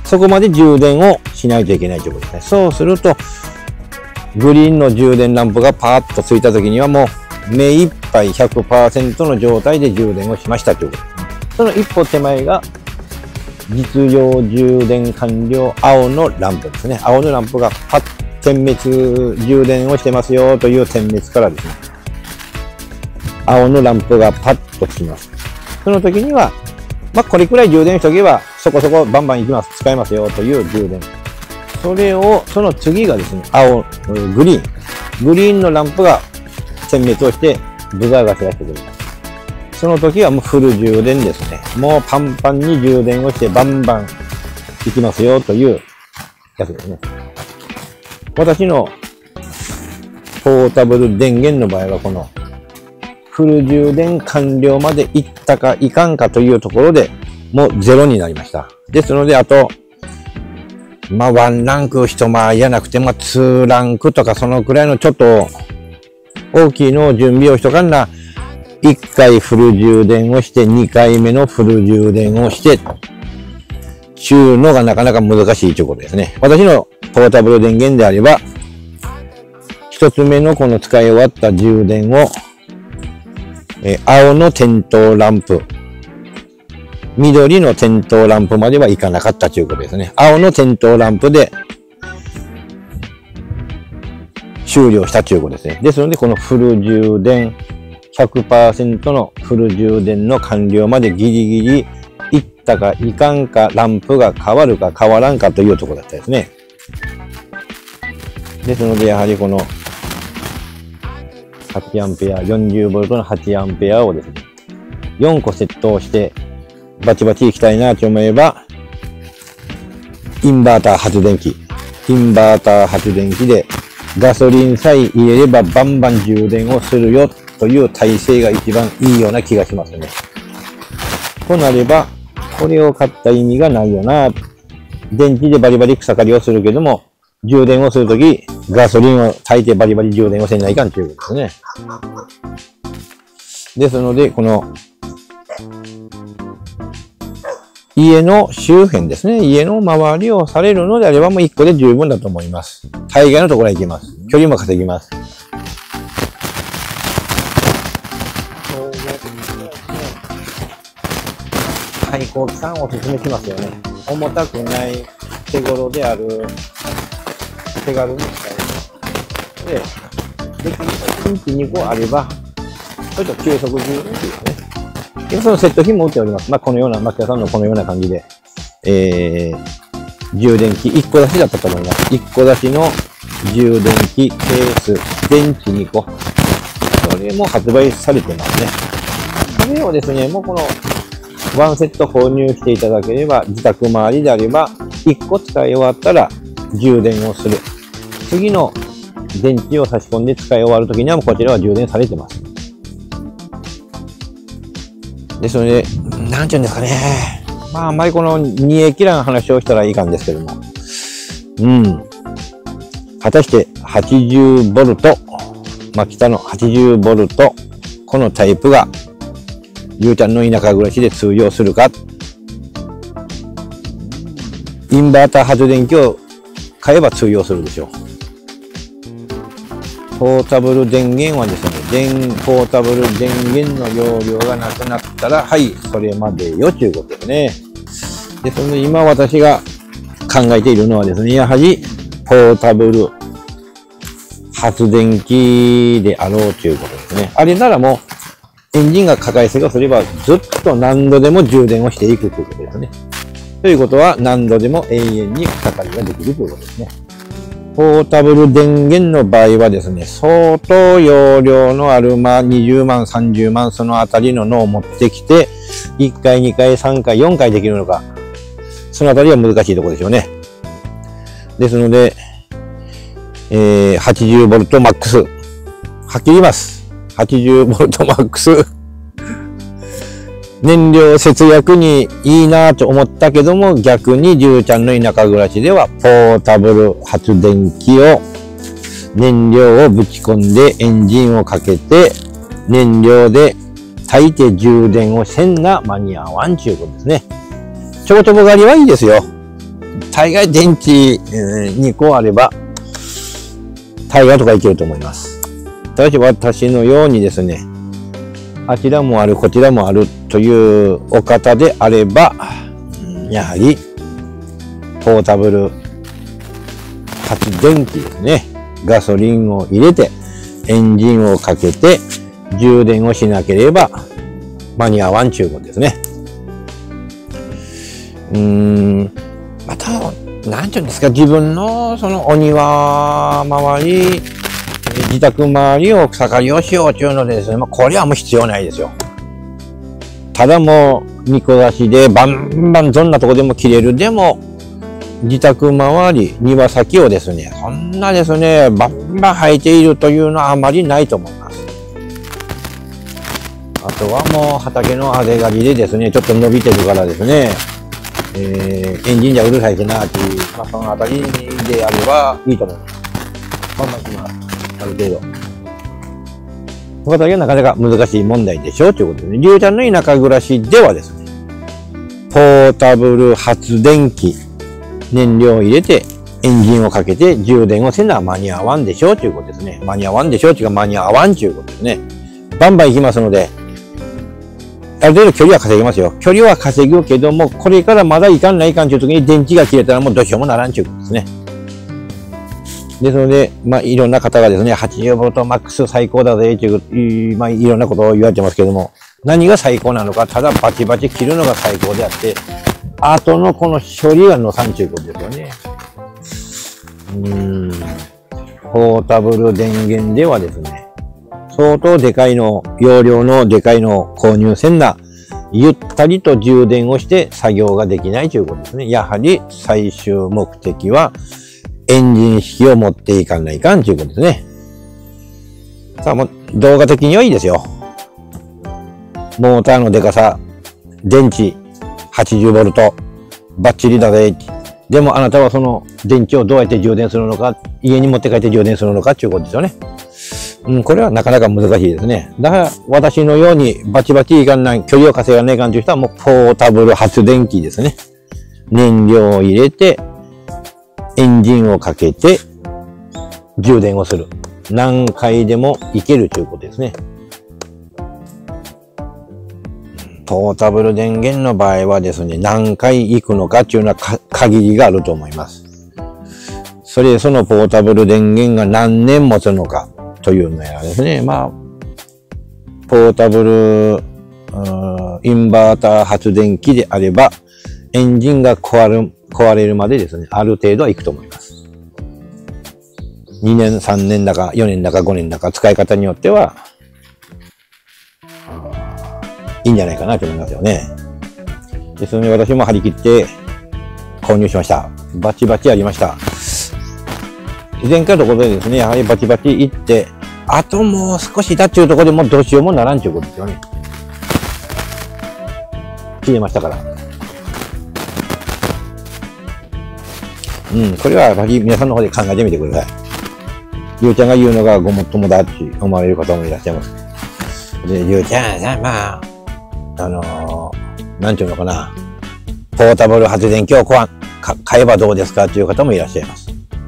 そこまで充電をしないといけないということですね。そうすると、グリーンの充電ランプがパーッとついた時にはもう目いっぱい 100% の状態で充電をしましたということですね。その一歩手前が実用充電完了青のランプですね。青のランプがパッ点滅充電をしてますよという点滅からですね、青のランプがパッとつきます。その時には、これくらい充電しとけばそこそこバンバンいきます。使えますよという充電。その次がですね、グリーンのランプが点滅をしてブザーが知らせてくれます。その時はもうフル充電ですね。もうパンパンに充電をしてバンバンいきますよというやつですね。私のポータブル電源の場合はこのフル充電完了までいったかいかんかというところでもうゼロになりました。ですので、あと、1ランク一回りじゃなくて、2ランクとかそのくらいのちょっと大きいのを準備をしとかんな、1回フル充電をして、2回目のフル充電をして、ちゅうのがなかなか難しいということですね。私のポータブル電源であれば、一つ目のこの使い終わった充電を、青の点灯ランプ、緑の点灯ランプまではいかなかったということですね。青の点灯ランプで終了したということですね。ですので、このフル充電、100% のフル充電の完了までギリギリいったかいかんか、ランプが変わるか変わらんかというところだったですね。ですので、やはりこの8アンペア、40ボルトの8アンペアをですね、4個セットをしてバチバチいきたいなと思えば、インバーター発電機でガソリンさえ入れればバンバン充電をするよという体制が一番いいような気がしますね。となれば、これを買った意味がないよな。電池でバリバリ草刈りをするけども、充電をするとき、ガソリンを炊いてバリバリ充電をせないかんということですね。ですので、この、家の周辺ですね。家の周りをされるのであればもう1個で十分だと思います。大概のところへ行きます。距離も稼ぎます。最高期間をお勧めしますよね。重たくない手頃である手軽に使える。で、できると1日2個あれば、ちょっと急速充電ですね。今そのセット品も売っております。このような、牧田さんのこのような感じで、充電器1個出しだったと思います。1個出しの充電器、ケース、電池2個。これも発売されてますね。これをですね、もうこの1セット購入していただければ、自宅周りであれば、1個使い終わったら充電をする。次の電池を差し込んで使い終わるときにはもうこちらは充電されてます。ですので、なんていうんですかね。あんまりこの煮え切らん話をしたらいかんですけども。果たして80ボルト、北の80ボルト、このタイプが、ゆうちゃんの田舎暮らしで通用するか。インバーター発電機を買えば通用するでしょう。ポータブル電源はですね、ポータブル電源の容量がなくなったら、はい、それまでよということですね。で、その今私が考えているのはですね、やはりポータブル発電機であろうということですね。あれならもうエンジンが抱えせがすればずっと何度でも充電をしていくということですね。ということは何度でも永遠に草刈りができるということですね。ポータブル電源の場合はですね、相当容量のある、20万、30万、そのあたりののを持ってきて、1回、2回、3回、4回できるのか、そのあたりは難しいところでしょうね。ですので、80ボルトマックス。はっきり言います。80ボルトマックス。燃料節約にいいなと思ったけども、逆にじゅうちゃんの田舎暮らしではポータブル発電機を燃料をぶち込んでエンジンをかけて燃料で炊いて充電をせんな間に合わんちゅうことですね。ちょこちょこ狩りはいいですよ。 大概電池2個あれば、大概とかいけると思います。ただし私のようにですね、あちらもある、こちらもあるというお方であれば、やはり、ポータブル発電機ですね。ガソリンを入れて、エンジンをかけて、充電をしなければ間に合わんちゅうことですね。また、なんていうんですか、自分のそのお庭周り、自宅周りを草刈りをしようというのでですね、これはもう必要ないですよ。ただもう、見下しでバンバンどんなとこでも切れる。でも、自宅周り、庭先をですね、そんなですね、バンバン生えているというのはあまりないと思います。あとはもう畑のあぜ刈りでですね、ちょっと伸びてるからですね、エンジンじゃうるさいしなっていう、そのあたりであればいいと思います。まあまあ、ある程度。ここだけはなかなか難しい問題でしょうということでね、りゅうちゃんの田舎暮らしではですね、ポータブル発電機、燃料を入れて、エンジンをかけて充電をせな間に合わんでしょうということですね。間に合わんでしょうというか間に合わんということですね。バンバン行きますので、ある程度距離は稼ぎますよ。距離は稼ぐけども、これからまだいかんないかんという時に電池が切れたらもうどうしようもならんということですね。ですので、いろんな方がですね、80ボルトマックス最高だぜという、いろんなことを言われてますけども、何が最高なのか、ただバチバチ切るのが最高であって、後のこの処理がのさんということですよね。ポータブル電源ではですね、相当でかいの、容量のでかいのを購入せんな、ゆったりと充電をして作業ができないということですね。やはり最終目的はエンジン式を持っていかないかんということですね。さあ、もう動画的にはいいですよ。モーターのでかさ、電池80ボルト、バッチリだぜ。でもあなたはその電池をどうやって充電するのか、家に持って帰って充電するのかということですよね。これはなかなか難しいですね。だから私のようにバチバチいかんない、距離を稼がないかんという人はもうポータブル発電機ですね。燃料を入れて、エンジンをかけて、充電をする。何回でもいけるということですね。ポータブル電源の場合はですね、何回行くのかっていうのは限りがあると思います。そのポータブル電源が何年持つのかというのやですね、ポータブル、インバーター発電機であれば、エンジンが壊れるまでですね、ある程度は行くと思います。2年、3年だか、4年だか、5年だか、使い方によっては、いいんじゃないかなと思いますよね。ですので、私も張り切って購入しました。バチバチやりました。前回のところでですね、やはりバチバチ行って、あともう少しだっちゅうところでもうどうしようもならんちゅうことですよね。切れましたから。これはやはり皆さんの方で考えてみてください。ゆうちゃんが言うのがごもっともだって思われる方もいらっしゃいます。で、ゆうちゃん、なんていうのかな。ポータブル発電機を買えばどうですかという方もいらっしゃいます。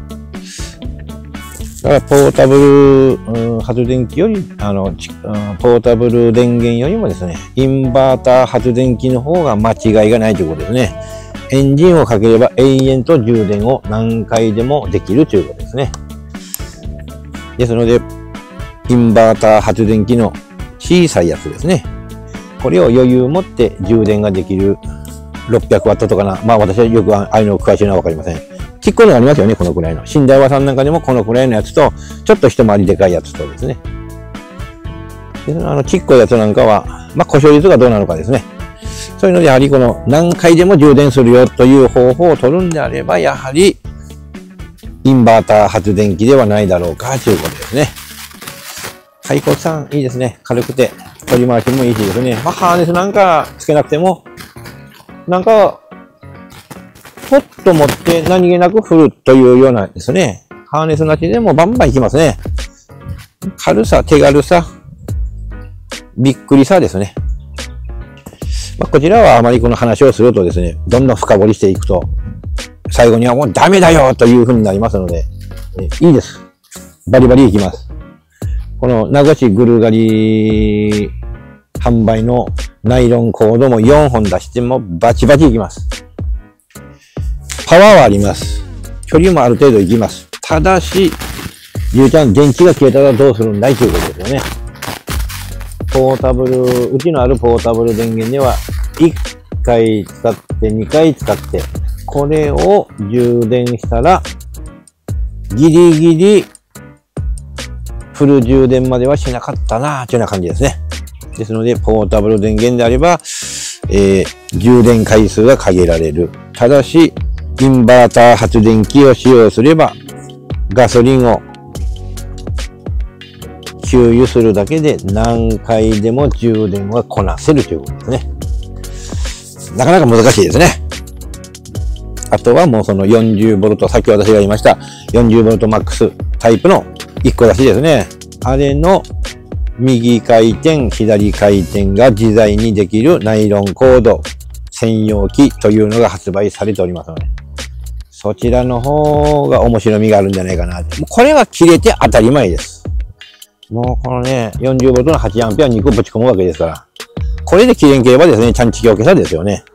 だから、ポータブル発電機より、ポータブル電源よりもですね、インバーター発電機の方が間違いがないということですね。エンジンをかければ延々と充電を何回でもできるということですね。ですので、インバーター発電機の小さいやつですね。これを余裕を持って充電ができる600ワットとかな。私はよくああいうの詳しいのはわかりません。ちっこいのがありますよね、このくらいの。寝台和さんなんかでもこのくらいのやつと、ちょっと一回りでかいやつとですね。でちっこいやつなんかは、故障率がどうなのかですね。そういうので、やはりこの何回でも充電するよという方法を取るんであれば、やはり、インバーター発電機ではないだろうか、ということですね。はい、国産いいですね。軽くて、取り回しもいいしですね。ハーネスなんかつけなくても、なんか、ポッと持って何気なく振るというようなですね。ハーネスなしでもバンバンいきますね。軽さ、手軽さ、びっくりさですね。こちらはあまりこの話をするとですね、どんどん深掘りしていくと、 最後にはもうダメだよという風になりますので、いいです。バリバリいきます。この名護市ぐるがり販売のナイロンコードも4本出してもバチバチいきます。パワーはあります。距離もある程度いきます。ただし、ゆうちゃん電池が消えたらどうするんだいということですよね。ポータブル、うちのあるポータブル電源では1回使って2回使って、これを充電したらギリギリフル充電まではしなかったなというような感じですね。ですので、ポータブル電源であれば、充電回数が限られる。ただし、インバーター発電機を使用すれば、ガソリンを給油するだけで何回でも充電はこなせるということですね。なかなか難しいですね。あとはもうその 40V、さっき私が言いました 40V マックスタイプの1個出しですね。あれの右回転、左回転が自在にできるナイロンコード専用機というのが発売されておりますので、そちらの方が面白みがあるんじゃないかな。これは切れて当たり前です。もうこのね、40V の 8A を2個ぶち込むわけですから、これで切れんければですね、ちゃんちきおけさですよね。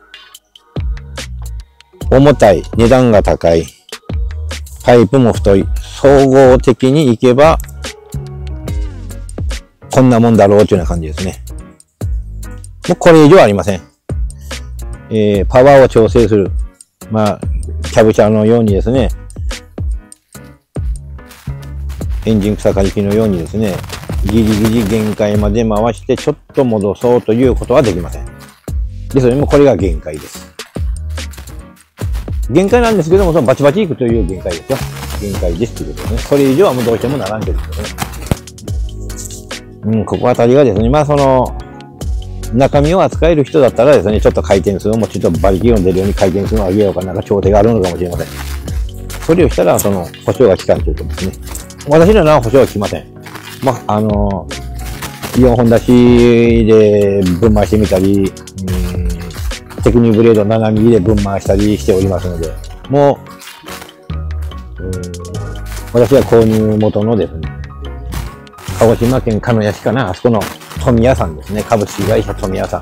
重たい、値段が高い、パイプも太い、総合的にいけば、こんなもんだろうというような感じですね。もうこれ以上はありません。パワーを調整する。まあ、キャブ車のようにですね、エンジン草刈り機のようにですね、ギリギリ限界まで回してちょっと戻そうということはできません。で、それもこれが限界です。限界なんですけども、そのバチバチいくという限界ですよ。限界ですということですね。それ以上はもうどうしてもならんということですね。ここあたりがですね、まあその、中身を扱える人だったらですね、ちょっと回転数をもうちょっと馬力が出るように回転数を上げようかなんか調整があるのかもしれません。それをしたら、その、保証が効かんということですね。私のような保証は効きません。まあ、4本出しで分回してみたり、テクニブレード 7mm で分回したりしておりますので、もう、私は購入元のですね、鹿児島県鹿屋市かな、あそこの富谷さんですね、株式会社富谷さん。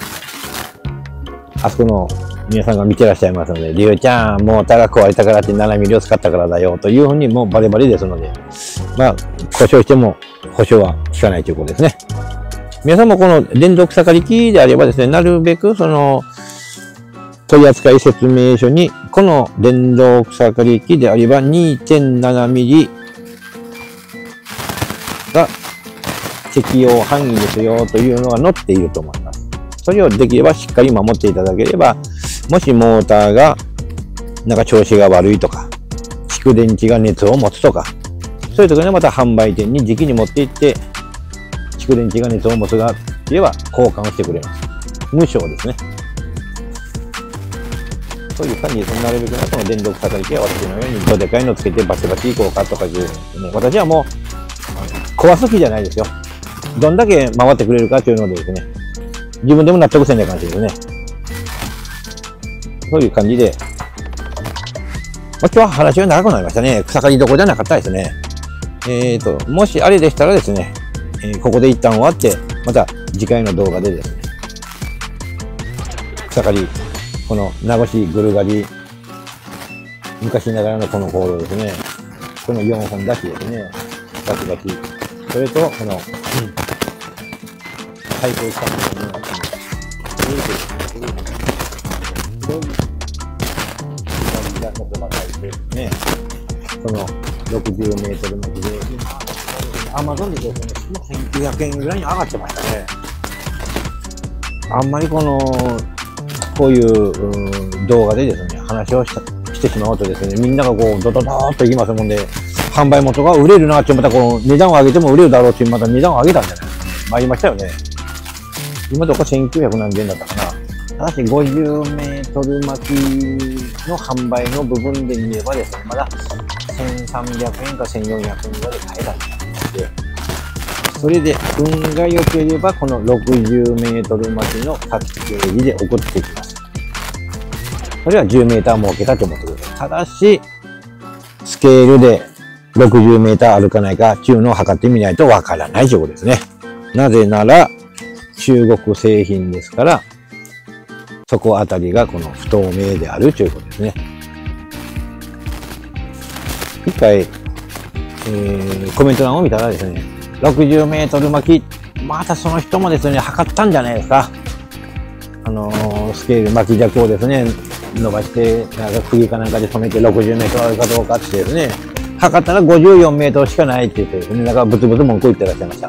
あそこの皆さんが見てらっしゃいますので、りゅうちゃん、モーターが壊れたからって 7mm を使ったからだよというふうにもうバレバレですので、まあ、故障しても保証は効かないということですね。皆さんもこの電動草刈り機であればですね、なるべくその、取扱説明書に、この電動草刈り機であれば 2.7mm が適用範囲ですよというのが載っていると思います。それをできればしっかり守っていただければ、もしモーターがなんか調子が悪いとか、蓄電池が熱を持つとか、そういう時にはまた販売店に時期に持って行って、蓄電池が熱を持つが言えば交換をしてくれます。無償ですね。そういう感じで、なるべくね、この電動草刈り機は私のようにどでかいのつけてバチバチいこうかとかいうね、私はもう壊す気じゃないですよ。どんだけ回ってくれるかというのでですね、自分でも納得せんない感じですね。そういう感じで、今日は話が長くなりましたね。草刈りどころじゃなかったですね。もしあれでしたらですね、ここで一旦終わって、また次回の動画でですね、草刈り、この名護市ぐるがり、昔ながらのこのコードですね、この4本だけですね、バチバチ。それと、この、対抗したものになってます。ね、この60メートルの木で、アマゾンでですね、1900円ぐらいに上がってましたね。あんまりこういう動画でですね、話をしてしまうとですね、みんながこう、ドドドーっといきますもんで、販売元が売れるなって、またこう、値段を上げても売れるだろうって、また値段を上げたんじゃないですか。参りましたよね。今どこ1900何円だったかな。ただし50メートル巻きの販売の部分で見ればですね、まだ1300円か1400円ぐらいで買えたんで、それで運が良ければこの60メートル巻きのパッケージで送ってきます。それは10メーター儲けたと思ってください。 ただし、スケールで60メーターあるかないかっていうのを測ってみないとわからないということですね。なぜなら、中国製品ですから、そこあたりがこの不透明であるということですね。一回、コメント欄を見たらですね、60メートル巻き、またその人もですね、測ったんじゃないですか。スケール巻き尺をですね、伸ばして、なんか釘かなんかで止めて60メートルあるかどうかってですね、測ったら54メートルしかないって言ってですね、だからブツブツ文句言ってらっしゃいました。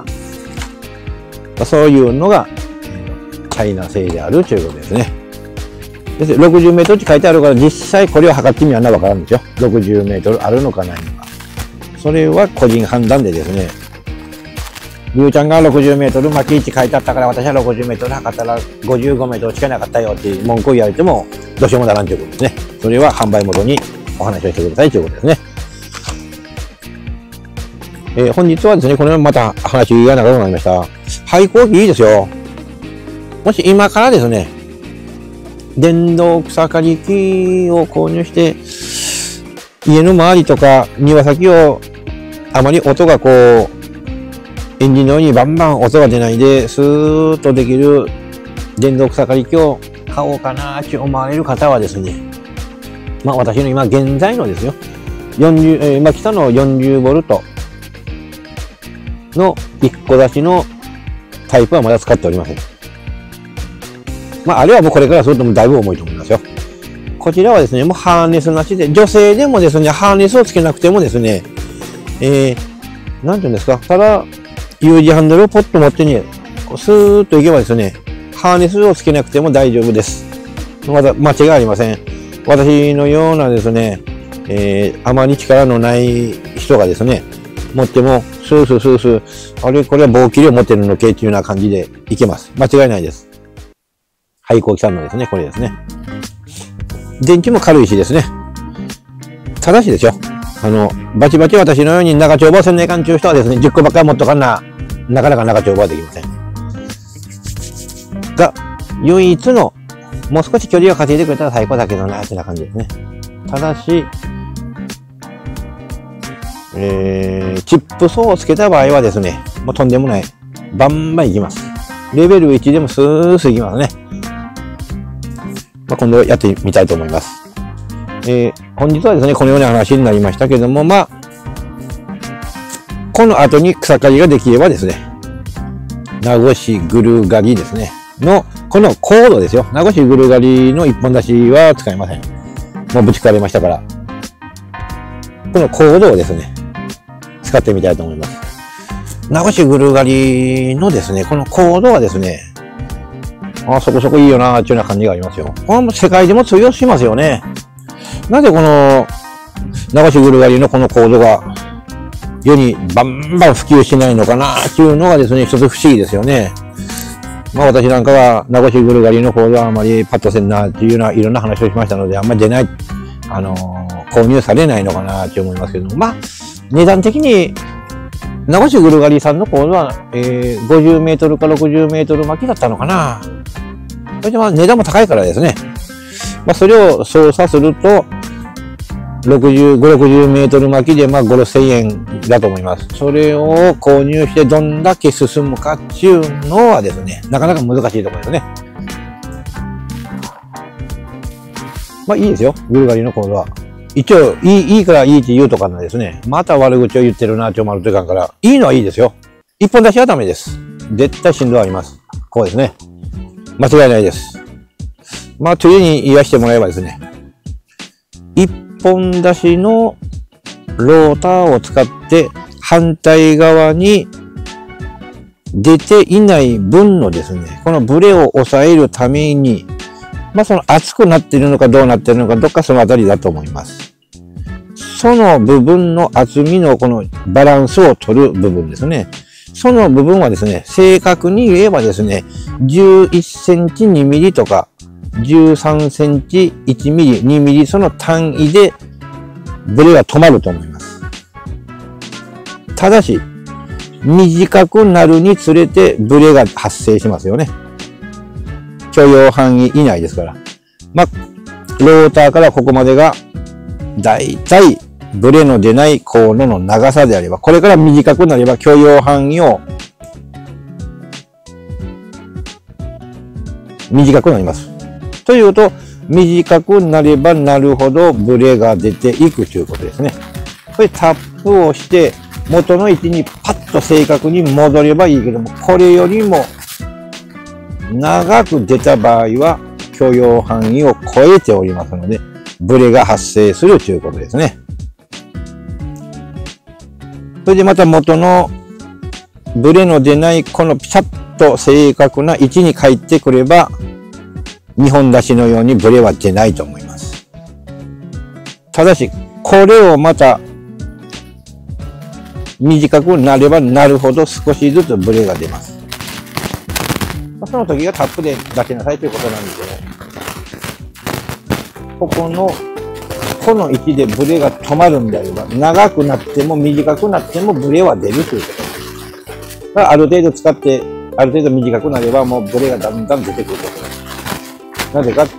そういうのが、チャイナ製であるということですね。です60メートルって書いてあるから、実際これを測ってみるのはわからんですよ。60メートルあるのかないのか。それは個人判断でですね、りゅうちゃんが60メートル巻きって書いてあったから、私は60メートル測ったら55メートルしかなかったよって文句を言われても、どうしようもならんということですね。それは販売元にお話をしてくださいということですね。本日はですね、このようにまた話が長くなりました。廃校機いいですよ。もし今からですね、電動草刈り機を購入して、家の周りとか庭先をあまり音がこう、エンジンのようにバンバン音が出ないで、スーッとできる電動草刈り機を買おうかなって思われる方はですね、まあ私の今現在のですよ、今北の40ボルトの1個出しのタイプはまだ使っておりません。まああれはもうこれからするとだいぶ重いと思いますよ。こちらはですね、もうハーネスなしで、女性でもですね、ハーネスをつけなくてもですね、なんていうんですか、ただ、U 字ハンドルをポッと持ってね、こうスーッといけばですね、ハーネスをつけなくても大丈夫です。まだ間違いありません。私のようなですね、あまり力のない人がですね、持っても、スースースースー、あれ、これは棒切りを持ってるのけっていうような感じでいけます。間違いないです。廃校機さんのですね、これですね。電池も軽いしですね。ただしですよ。バチバチ私のように長丁場をせんねえかんちゅう人はですね、10個ばっかり持っとかんな、なかなか長丁場はできません。が、唯一の、もう少し距離を稼いでくれたら最高だけどな、ってな感じですね。ただし、チップ層をつけた場合はですね、もうとんでもない。バンバンいきます。レベル1でもスースーいきますね。まあ、今度やってみたいと思います。本日はですね、このような話になりましたけども、まあ、この後に草刈りができればですね、名越ぐる刈りですね、の、このコードですよ。名越ぐる刈りの一本出しは使いません。もうぶち壊れましたから。このコードをですね、使ってみたいと思います。名越ぐる刈りのですね、このコードはですね、そこそこいいよなーっていうような感じがありますよ。これも世界でも通用しますよね。なぜこの、名越ぐる刈りのこのコードが、世にバンバン普及しないのかなっていうのがですね、一つ不思議ですよね。まあ私なんかは名越ぐる刈りのコードはあまりパッとせんなっていうようないろんな話をしましたので、あんまり出ない、購入されないのかなって思いますけども、まあ、値段的に、名越ぐる刈りさんのコードは、50メートルか60メートル巻きだったのかな。それでまあ値段も高いからですね。まあそれを操作すると、60メートル巻きでまあ5、6000円だと思います。それを購入してどんだけ進むかっていうのはですね、なかなか難しいところですね。まあいいですよ、ぐる刈りのコードは。一応、いいからいいって言うとかのですね、また悪口を言ってるなって思われてるから、いいのはいいですよ。一本出しはダメです。絶対振動あります。こうですね。間違いないです。まあ、というに言わせてもらえばですね、一本出しのローターを使って反対側に出ていない分のですね、このブレを抑えるために、まあその熱くなっているのかどうなっているのか、どっかそのあたりだと思います。その部分の厚みのこのバランスを取る部分ですね。その部分はですね、正確に言えばですね、11センチ2ミリとか、13センチ1ミリ、2ミリ、その単位でブレが止まると思います。ただし、短くなるにつれてブレが発生しますよね。許容範囲以内ですから。まあ、ローターからここまでがだいたいブレの出ないコードの長さであれば、これから短くなれば許容範囲を短くなります。というと、短くなればなるほどブレが出ていくということですね。これタップをして元の位置にパッと正確に戻ればいいけども、これよりも長く出た場合は許容範囲を超えておりますので、ブレが発生するということですね。それでまた元のブレの出ないこのピタッと正確な位置に帰ってくれば、2本出しのようにブレは出ないと思います。ただし、これをまた短くなればなるほど少しずつブレが出ます。その時がタップで出しなさいということなんですよね。この位置でブレが止まるんであれば、長くなっても短くなってもブレは出るということです。ある程度使って、ある程度短くなればもうブレがだんだん出てくるということです。なぜか、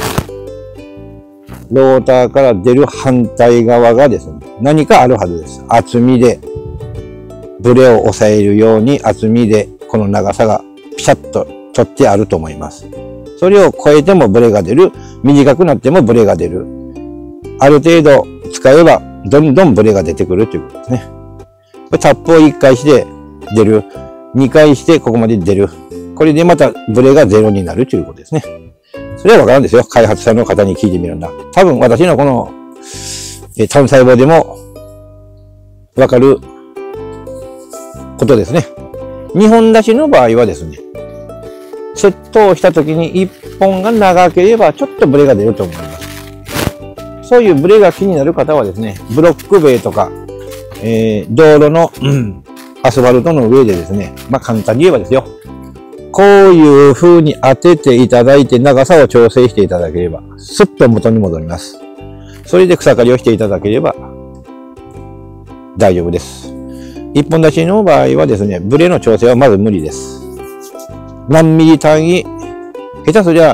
ローターから出る反対側がですね、何かあるはずです。厚みで、ブレを抑えるように厚みでこの長さがピシャッと取ってあると思います。それを超えてもブレが出る。短くなってもブレが出る。ある程度使えばどんどんブレが出てくるということですね。これタップを1回して出る。2回してここまで出る。これでまたブレがゼロになるということですね。それはわからんですよ。開発者の方に聞いてみるんだ。多分私のこの単細胞でもわかることですね。2本出しの場合はですね、セットをしたときに1本が長ければちょっとブレが出ると思います。そういうブレが気になる方はですね、ブロック塀とか、道路の、アスファルトの上でですね、簡単に言えばですよ、こういう風に当てていただいて長さを調整していただければ、スッと元に戻ります。それで草刈りをしていただければ大丈夫です。一本出しの場合はですね、ブレの調整はまず無理です。何ミリ単位、下手すりゃ、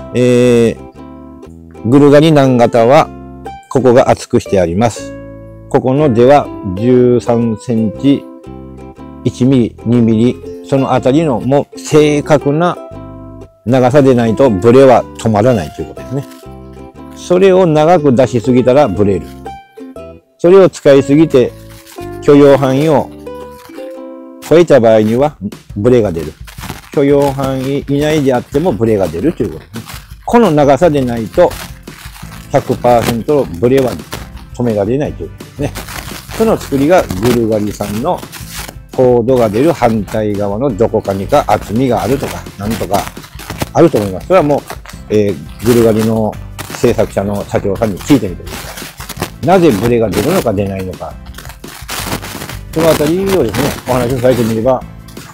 グルガリ何型は、ここが厚くしてあります。ここの出は13センチ、1ミリ、2ミリ、そのあたりのもう正確な長さでないとブレは止まらないということですね。それを長く出しすぎたらブレる。それを使いすぎて許容範囲を超えた場合にはブレが出る。許容範囲以内であってもブレが出るということですね。この長さでないと 100% のブレは止められないということですね。その作りがグルガリさんのコードが出る反対側のどこかにか厚みがあるとか、なんとかあると思います。それはもう、グルガリの制作者の社長さんに聞いてみてください。なぜブレが出るのか出ないのか。そのあたりをですね、お話をされてみれば、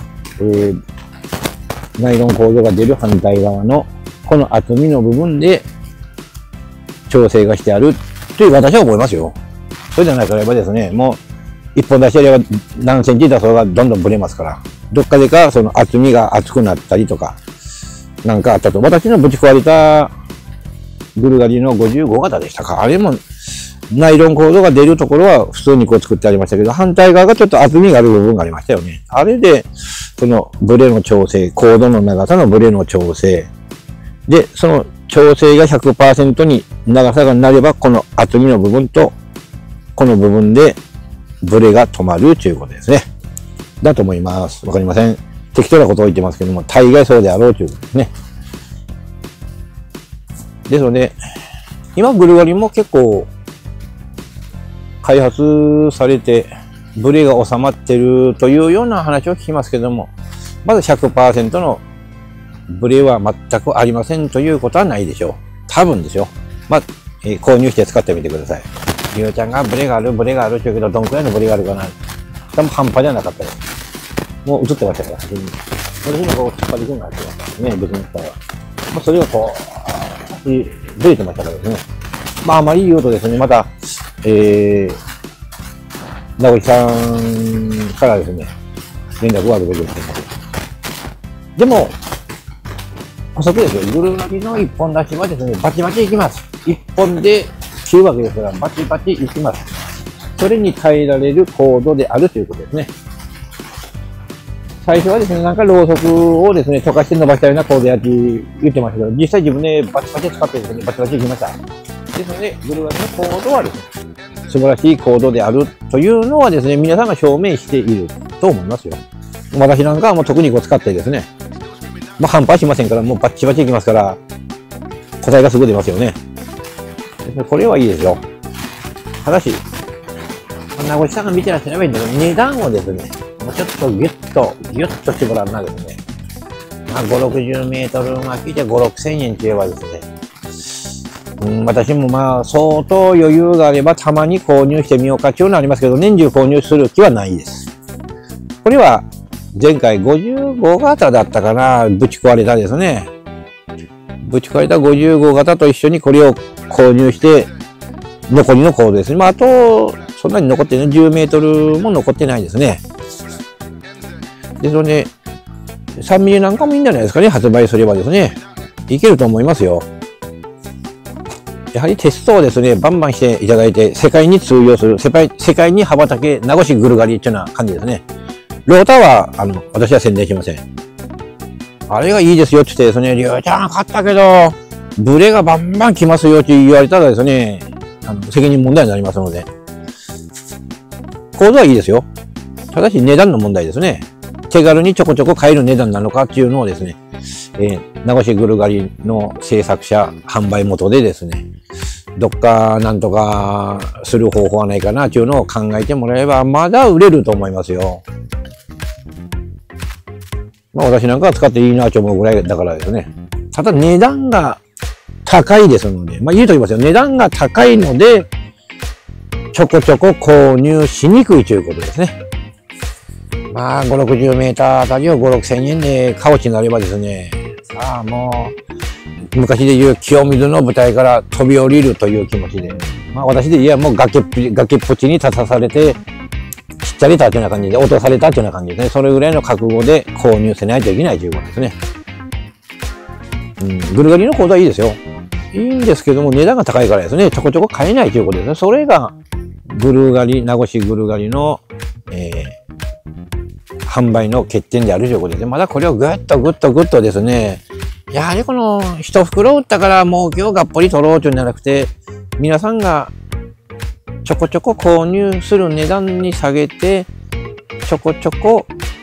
ナイロンコードが出る反対側のこの厚みの部分で調整がしてあるという私は思いますよ。それじゃなければですね、もう一本出してやれば何センチだそうがどんどんブレますから、どっかでかその厚みが厚くなったりとか、なんかあったと。私のぶち壊れたグルガリの55型でしたか。あれもナイロンコードが出るところは普通にこう作ってありましたけど、反対側がちょっと厚みがある部分がありましたよね。あれで、そのブレの調整、コードの長さのブレの調整。で、その調整が 100% に長さがなれば、この厚みの部分と、この部分でブレが止まるということですね。だと思います。わかりません。適当なことを言ってますけども、大概そうであろうということですね。ですので、今グルガリも結構、開発されて、ブレが収まってるというような話を聞きますけども、まず 100% のブレは全くありませんということはないでしょう。多分ですよ。購入して使ってみてください。りおちゃんがブレがあるって言うけど、どんくらいのブレがあるかな。多分半端じゃなかったです。もう映ってましたから、先に。私のこう、突っ張りくんがあってましたね、別の機械は。それがこう、ブレてましたからですね。あまり言うとですね、また、直樹さんからですね、連絡があるべきですけど。でも、補足ですよ。グルガリの一本出しはですね、バチバチいきます。一本で切るわけですから、バチバチいきます。それに耐えられるコードであるということですね。最初はですね、なんかろうそくをですね、溶かして伸ばしたようなコードやって言ってましたけど、実際自分でバチバチ使ってですね、バチバチいきました。ですので、グルガリのコードはですね、素晴らしいコードであるというのはですね、皆さんが証明していると思いますよ。私なんかはもう特に使ってですね、半端しませんから、もうバッチバチいきますから、答えがすぐ出ますよね。これはいいですよ。ただし、名越さんが見てらっしゃればいいんだけど、値段をですね、もうちょっとギュッと絞らんなですね。5、60メートル巻きで5、6千円といえばですね、私も相当余裕があればたまに購入してみようかっていうのはありますけど、年中購入する気はないです。これは前回55型だったかな、ぶち壊れたですね。ぶち壊れた55型と一緒にこれを購入して、残りのコードですね。あと、そんなに残ってない、10メートルも残ってないですね。ですので、3ミリなんかもいいんじゃないですかね、発売すればですね。いけると思いますよ。やはりテストをですね、バンバンしていただいて、世界に通用する、世界に羽ばたけ、名越ぐるがりっていうような感じですね。ローターは、私は宣伝しません。あれがいいですよって言ってですね、りゅうちゃん買ったけど、ブレがバンバン来ますよって言われたらですね、責任問題になりますので。コードはいいですよ。ただし値段の問題ですね。手軽にちょこちょこ買える値段なのかっていうのをですね、名越ぐるがりの制作者、販売元でですね、どっかなんとかする方法はないかなっていうのを考えてもらえば、まだ売れると思いますよ。私なんかは使っていいなと思うぐらいだからですね。ただ値段が高いですので、言うときますよ。値段が高いので、ちょこちょこ購入しにくいということですね。5、60メーターあたりを5、6千円で買おうになればですね、もう、昔で言う清水の舞台から飛び降りるという気持ちで、私で言えばもう崖っぷちに立たされて、ちっちゃりたというような感じで、落とされたというような感じですね。それぐらいの覚悟で購入せないといけないということですね。ぐるがりのコードはいいですよ。いいんですけども、値段が高いからですね、ちょこちょこ買えないということですね。それが、ぐるがり、名越ぐるがりの、販売の欠点であるということで、まだこれをぐっとですね、やはりこの一袋売ったから儲けをがっぽり取ろうというんじゃなくて、皆さんがちょこちょこ購入する値段に下げて、ちょこちょこ、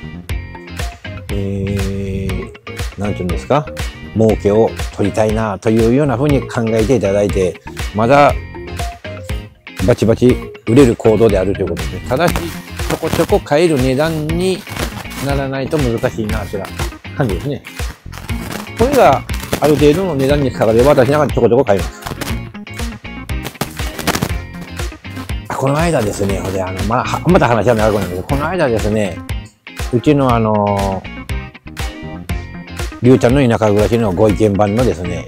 なんていうんですか、儲けを取りたいなというような風に考えていただいて、まだバチバチ売れるコードであるということで、ただしちょこちょこ買える値段にならないと難しいなという感じですね。これがある程度の値段に下がれば私なんかちょこちょこ買います。この間ですね、また話は長くなるんですけど、この間ですね、うちのりゅうちゃんの田舎暮らしのご意見番のですね、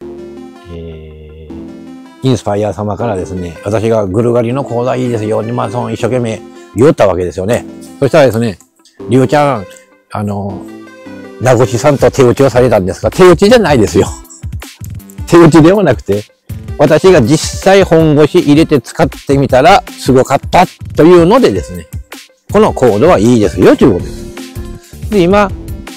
インスパイア様からですね、私がぐるがりの講座いいですよ、一生懸命言ったわけですよね。そしたらですね、りゅうちゃん、名越さんと手打ちをされたんですが、手打ちじゃないですよ。手打ちではなくて、私が実際本腰入れて使ってみたらすごかったというのでですね、このコードはいいですよということです。で、今、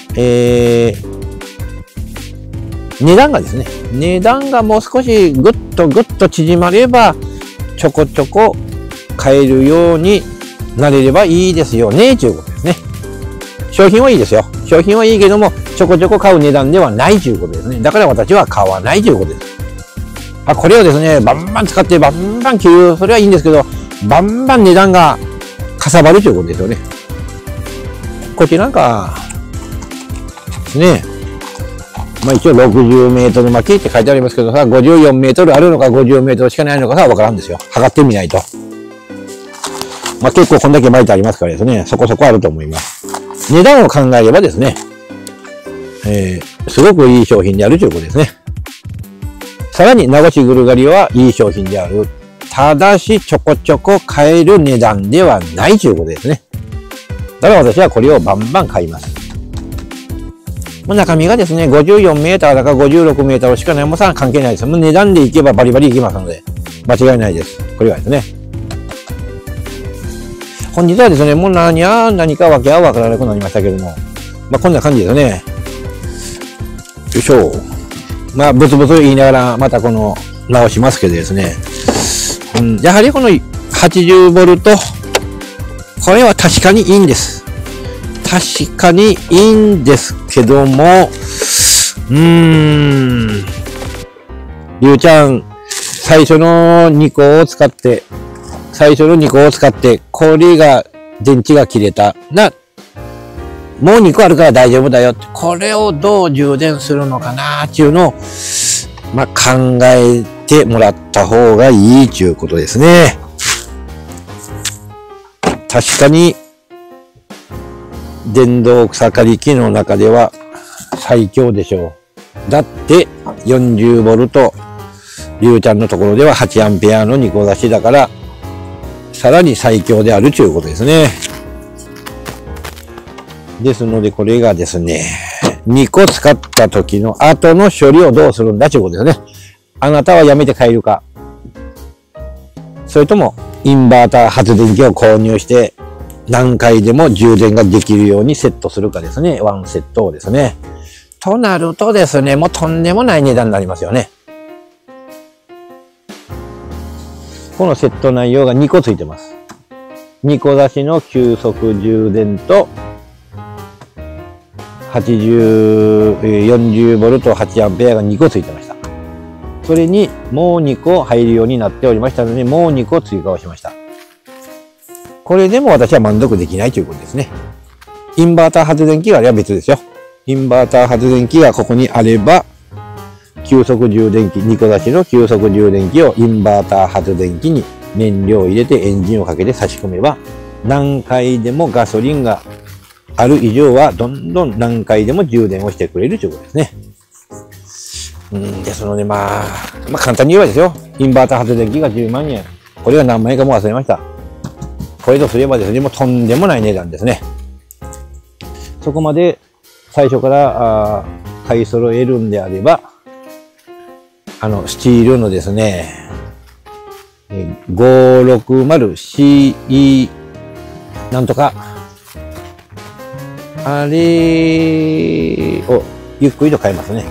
値段がですね、値段がもう少しぐっと縮まれば、ちょこちょこ買えるようになれればいいですよね、ということですね。商品はいいですよ。商品はいいけども、ちょこちょこ買う値段ではないということですね。だから私は買わないということです。これをですね、バンバン使ってバンバン着る、それはいいんですけど、バンバン値段がかさばるということですよね。こっちなんか、ですね、一応60メートル巻きって書いてありますけどさ、54メートルあるのか50メートルしかないのかさ、わからんですよ。測ってみないと。結構こんだけ巻いてありますからですね、そこそこあると思います。値段を考えればですね、すごくいい商品であるということですね。さらに、名越ぐるがりはいい商品である。ただし、ちょこちょこ買える値段ではないということですね。だから私はこれをバンバン買います。中身がですね、54メーターだか56メーターしかないものは関係ないです。もう値段でいけばバリバリいきますので。 間違いないです。これはですね。本日はですね、もう何かわけはわからなくなりましたけども、こんな感じですね。よいしょ。ブツブツ言いながら、また直しますけどですね。やはりこの 80V、これは確かにいいんです。確かにいいんですけども、りゅうちゃん、最初の2個を使って、これが、電池が切れた。もう2個あるから大丈夫だよ。これをどう充電するのかなっていうのを、考えてもらった方がいいっていうことですね。確かに、電動草刈り機の中では最強でしょう。だって、40V、りゅうちゃんのところでは 8A の2個出しだから、さらに最強であるということですね。ですので、これがですね、2個使った時の後の処理をどうするんだということですね。あなたはやめて帰るか、それともインバーター発電機を購入して何回でも充電ができるようにセットするかですね。ワンセットをですね。となるとですね、もうとんでもない値段になりますよね。このセット内容が2個ついてます。2個出しの急速充電と40V 8A が2個ついてました。それにもう2個入るようになっておりましたので、もう2個追加をしました。これでも私は満足できないということですね。インバーター発電機があれば別ですよ。インバーター発電機がここにあれば、急速充電器、2個出しの急速充電器をインバーター発電機に燃料を入れてエンジンをかけて差し込めば、何回でもガソリンがある以上はどんどん何回でも充電をしてくれるということですね。ですので簡単に言えばですよ。インバーター発電機が10万円。これが何万円かも忘れました。これとすればですね、もうとんでもない値段ですね。そこまで最初から買い揃えるんであれば、スチールのですね、560CE なんとか、あれをゆっくりと買いますね。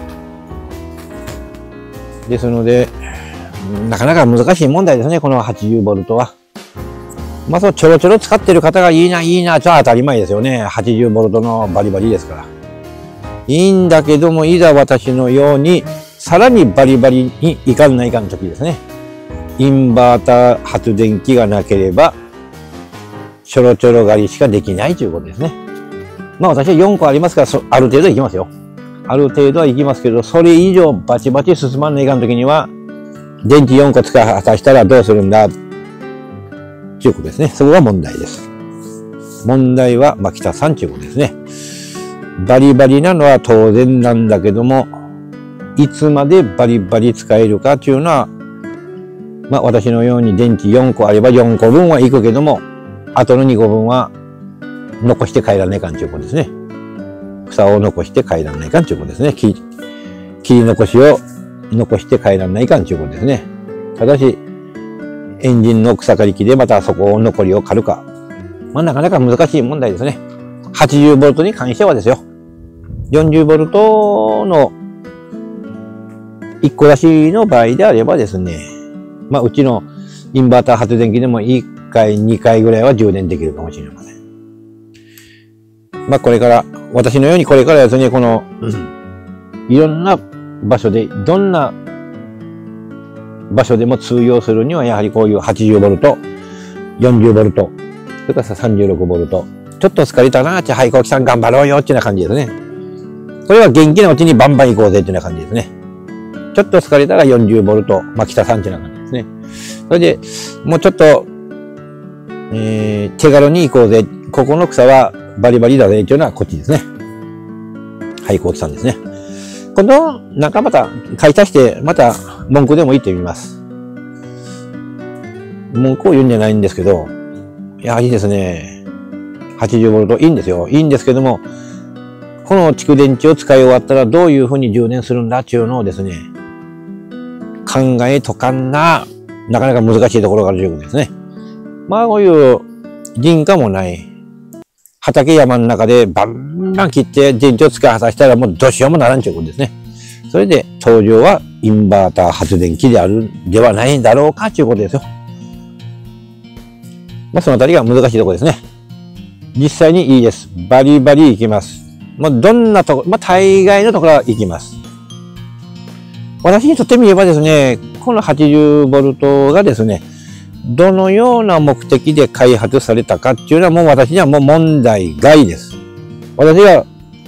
ですので、なかなか難しい問題ですね、この 80V は。ちょろちょろ使ってる方がいいな、じゃあ当たり前ですよね。80V のバリバリですから。いいんだけども、いざ私のように、さらにバリバリにいかんないかんときですね。インバーター発電機がなければ、ちょろちょろ狩りしかできないということですね。私は4個ありますから、ある程度いきますよ。ある程度はいきますけど、それ以上バチバチ進まんないかんときには、電池4個使い果たしたらどうするんだということですね。そこが問題です。問題は、北さんということですね。バリバリなのは当然なんだけども、いつまでバリバリ使えるかというのは、私のように電池4個あれば4個分は行くけども、あとの2個分は残して帰らないかんということですね。草を残して帰らないかんということですね。切り残しを残して帰らないかんということですね。ただし、エンジンの草刈り機でまたそこを残りを刈るか。なかなか難しい問題ですね。80V に関してはですよ。40V の1個出しの場合であればですね、うちのインバーター発電機でも1回、2回ぐらいは充電できるかもしれません。これから、私のようにこれからですね、いろんな場所で、どんな場所でも通用するには、やはりこういう 80V、40V、それから 36V、ちょっと疲れたな、はい、こうきさん頑張ろうよ、っていうような感じですね。これは元気なうちにバンバン行こうぜ、っていうような感じですね。ちょっと疲れたら 40V、北さんっていうような感じですね。それで、もうちょっと、手軽に行こうぜ。ここの草はバリバリだぜ。というのはこっちですね。はい、こうきさんですね。今度、また買い足して、また文句でも言ってみます。文句を言うんじゃないんですけど、やはりですね、80V いいんですよ。いいんですけども、この蓄電池を使い終わったらどういうふうに充電するんだっていうのをですね、考えとかんななかなか難しいところがあるということですね。まあこういう人家もない畑山の中でバンバン切って電池を使い果たしたらもうどうしようもならんということですね。それで登場はインバーター発電機であるんではないんだろうかということですよ。まあそのあたりが難しいところですね。実際にいいです。バリバリいきます。まあどんなところ、まあ大概のところはいきます。私にとってみればですね、この 80V がですね、どのような目的で開発されたかっていうのはもう私にはもう問題外です。私が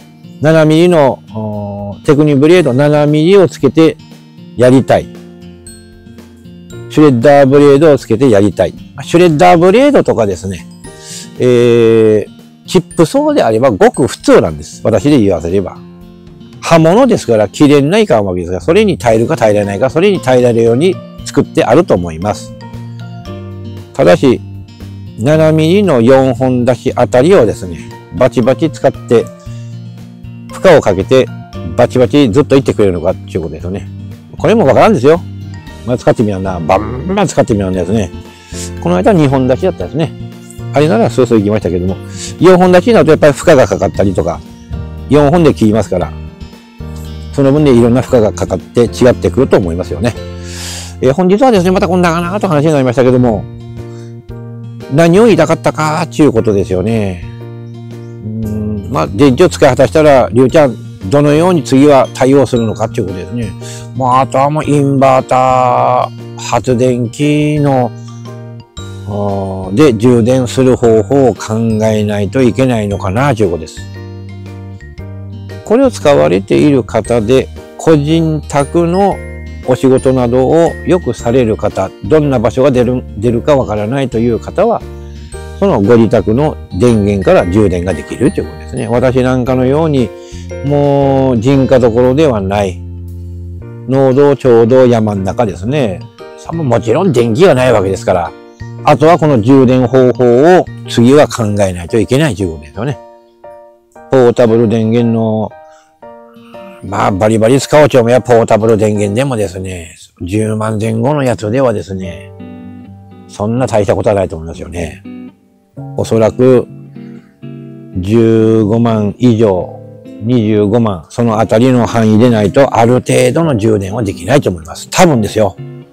7mm のテクニブレード 7mm をつけてやりたい。シュレッダーブレードをつけてやりたい。シュレッダーブレードとかですね、チップ層であればごく普通なんです。私で言わせれば。刃物ですから切れないかわけですが、それに耐えるか耐えられないか、それに耐えられるように作ってあると思います。ただし、7mm の4本出しあたりをですね、バチバチ使って、負荷をかけて、バチバチずっといってくれるのかっていうことですよね。これもわからんですよ。まあ、使ってみような。バンバン使ってみようなやつね。この間2本出しだったですね。あれならスースーいきましたけども、4本出しになるとやっぱり負荷がかかったりとか、4本で切りますから、その分でいろんな負荷がかかって違ってくると思いますよね。本日はですね、またこんなかなと話になりましたけども、何を言いたかったかっていうことですよね。まあ、電池を使い果たしたら、りゅうちゃん、どのように次は対応するのかっていうことですね。まあ、あとはもうインバーター発電機の、で充電する方法を考えないといけないのかなということです。これを使われている方で、個人宅のお仕事などをよくされる方、どんな場所が出るかわからないという方は、そのご自宅の電源から充電ができるということですね。私なんかのように、もう人家どころではない、農道、町道、山の中ですね。もちろん電気がないわけですから、あとはこの充電方法を次は考えないといけないということですよね。ポータブル電源のまあ、バリバリ使おうちょもやポータブル電源でもですね、10万前後のやつではですね、そんな大したことはないと思いますよね。おそらく、15万以上、25万、そのあたりの範囲でないと、ある程度の充電はできないと思います。多分ですよ。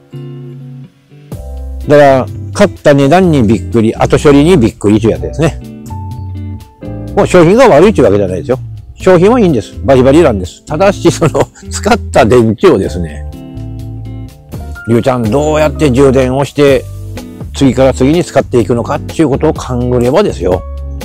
だから、買った値段にびっくり、後処理にびっくりというやつですね。もう商品が悪いというわけじゃないですよ。商品はいいんです。バリバリなんです。ただし、その、使った電池をですね、りゅうちゃんどうやって充電をして、次から次に使っていくのかっていうことを考えればですよ。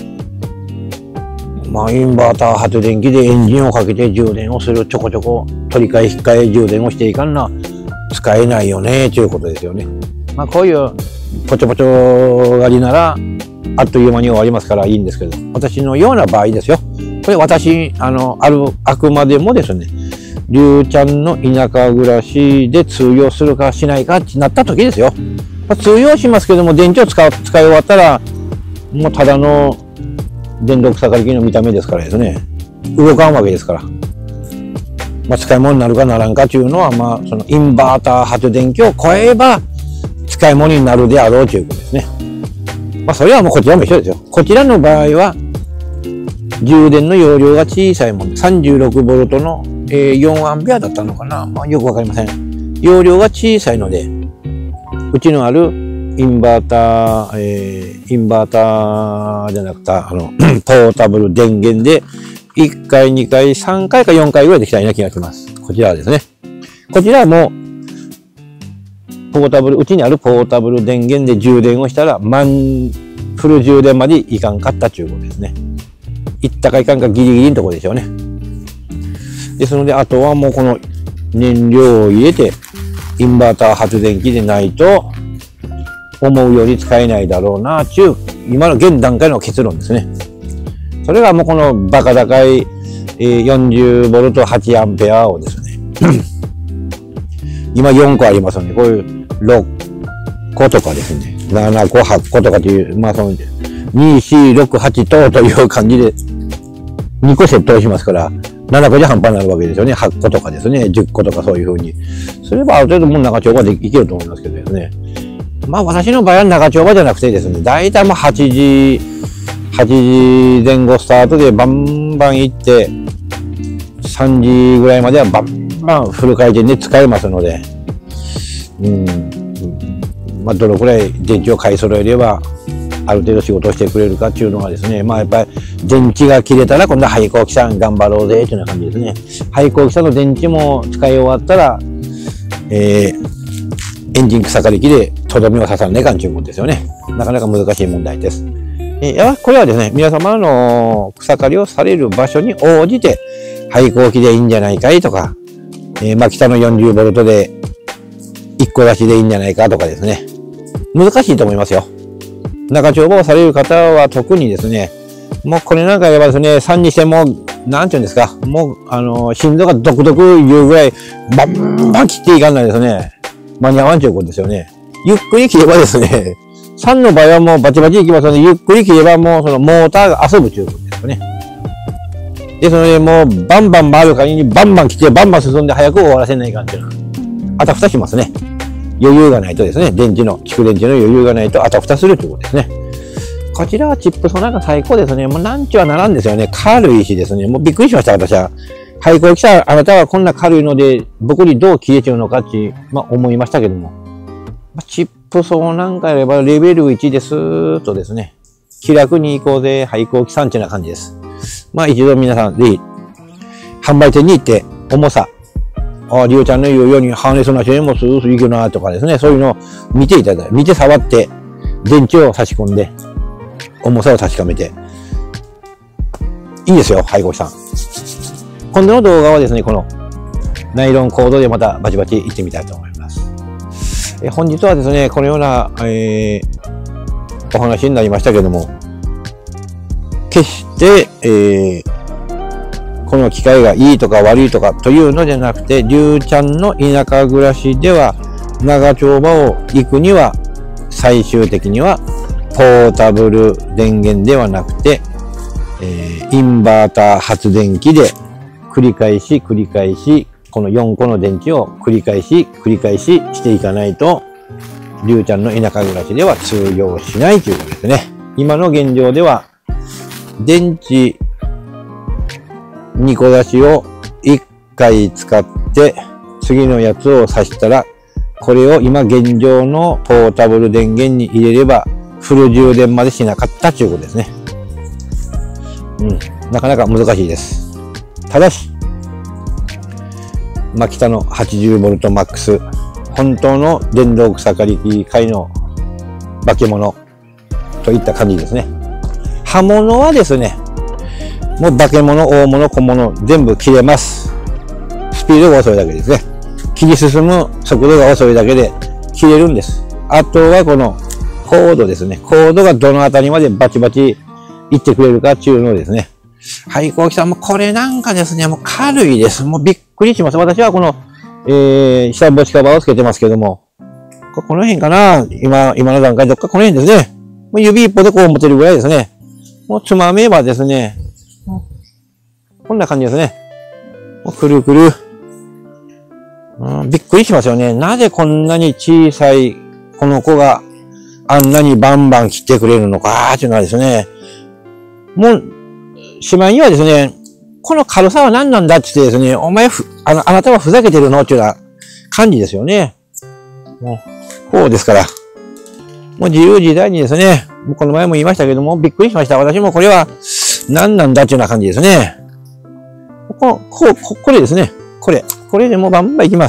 まあ、インバーター発電機でエンジンをかけて充電をするちょこちょこ、取り替え引っ換え充電をしていかんな、使えないよね、ということですよね。まあ、こういう、ポチョポチョ狩りなら、あっという間に終わりますからいいんですけど、私のような場合ですよ。これ私、あくまでもですね、りゅうちゃんの田舎暮らしで通用するかしないかってなった時ですよ。まあ、通用しますけども、電池を使い終わったら、もうただの電動草刈り機の見た目ですからですね、動かんわけですから。まあ、使い物になるかならんかっていうのは、まあ、そのインバーター発電機を超えば、使い物になるであろうということですね。まあ、それはもうこちらも一緒ですよ。こちらの場合は、充電の容量が小さいもんで、36V の4アンペアだったのかな、まあ、よくわかりません。容量が小さいので、うちのあるインバーターじゃなくて、ポータブル電源で、1回、2回、3回か4回ぐらいできたような気がします。こちらはですね。こちらはもう、うちにあるポータブル電源で充電をしたら、フル充電までいかんかったということですね。行ったかいかんかギリギリのところでしょうね。ですので、あとはもうこの燃料を入れて、インバーター発電機でないと、思うように使えないだろうな、という、今の現段階の結論ですね。それがもうこのバカ高い 40V 8アンペアをですね、今4個ありますので、こういう6個とかですね、7個、8個とかという、まあその、2、4、6、8等という感じで、2個セットをしますから、7個じゃ半端になるわけですよね。8個とかですね、10個とかそういう風に。すればある程度もう長丁場でいけると思いますけどね。 ですね。まあ私の場合は長丁場じゃなくてですね、だいたいもう8時前後スタートでバンバン行って、3時ぐらいまではバンバンフル回転で使えますので、まあどのくらい電池を買い揃えれば、ある程度仕事をしてくれるかっていうのがですね、まあやっぱり電池が切れたら今度は廃工機さん頑張ろうぜというような感じですね。廃工機さんの電池も使い終わったら、エンジン草刈り機でとどめを刺さんねえかんということですよね。なかなか難しい問題です。これはですね、皆様の草刈りをされる場所に応じて、廃工機でいいんじゃないかいとか、まあ北の 40V で1個出しでいいんじゃないかとかですね。難しいと思いますよ。長丁場をされる方は特にですね、もうこれなんか言えばですね、3にしても、なんていうんですか、もう、心臓がドクドク言うぐらい、バンバン切っていかんないですね。間に合わんということですよね。ゆっくり切ればですね、3の場合はもうバチバチいきますので、ゆっくり切ればもうそのモーターが遊ぶということですよね。ですので、もうバンバン回る限りにバンバン切ってバンバン進んで早く終わらせないかんというのは、あたふたしますね。余裕がないとですね、蓄電池の余裕がないとあたふたするということですね。こちらはチップソなんか最高ですね。もうなんちゅうはならんですよね。軽いしですね。もうびっくりしました、私は。廃工機さん、あなたはこんな軽いので、僕にどう消えちゃうのかって、思いましたけども。チップソなんかやればレベル1ですとですね、気楽に行こうぜ、廃工機さんっていうような感じです。一度皆さん、ぜひ、販売店に行って、重さ、りおちゃんの言うように、ハーネスなしでもスースーいくなとかですね、そういうのを見ていただいて、見て触って、電池を差し込んで、重さを確かめて、いいですよ、廃工機さん。今度の動画はですね、このナイロンコードでまたバチバチ行ってみたいと思います。本日はですね、このような、お話になりましたけども、決して、この機械がいいとか悪いとかというのじゃなくて、りゅうちゃんの田舎暮らしでは、長丁場を行くには、最終的には、ポータブル電源ではなくて、インバーター発電機で繰り返し、この4個の電池を繰り返ししていかないと、りゅうちゃんの田舎暮らしでは通用しないということですね。今の現状では、電池2個出しを1回使って、次のやつを挿したら、これを今現状のポータブル電源に入れれば、フル充電までしなかったということですね。なかなか難しいです。ただし、北の 80V マックス、本当の電動草刈り機界の化け物といった感じですね。刃物はですね、もう化け物、大物、小物、全部切れます。スピードが遅いだけですね。切り進む速度が遅いだけで切れるんです。あとはこのコードですね。コードがどのあたりまでバチバチいってくれるかっていうのですね。廃工機さんもこれなんかですね、もう軽いです。もうびっくりします。私はこの、下干しカバーをつけてますけども、この辺かな今の段階どっかこの辺ですね。もう指一歩でこう持てるぐらいですね。もうつまめばですね、こんな感じですね。もうくるくる。びっくりしますよね。なぜこんなに小さいこの子があんなにバンバン切ってくれるのかっていうのはですね、もう、しまいにはですね、この軽さは何なんだって言ってですね、お前あなたはふざけてるのっていうような感じですよね。もう、こうですから。もう自由自在にですね、この前も言いましたけども、びっくりしました。私もこれは何なんだっていうような感じですね。これですね。これでもうバンバンいきます。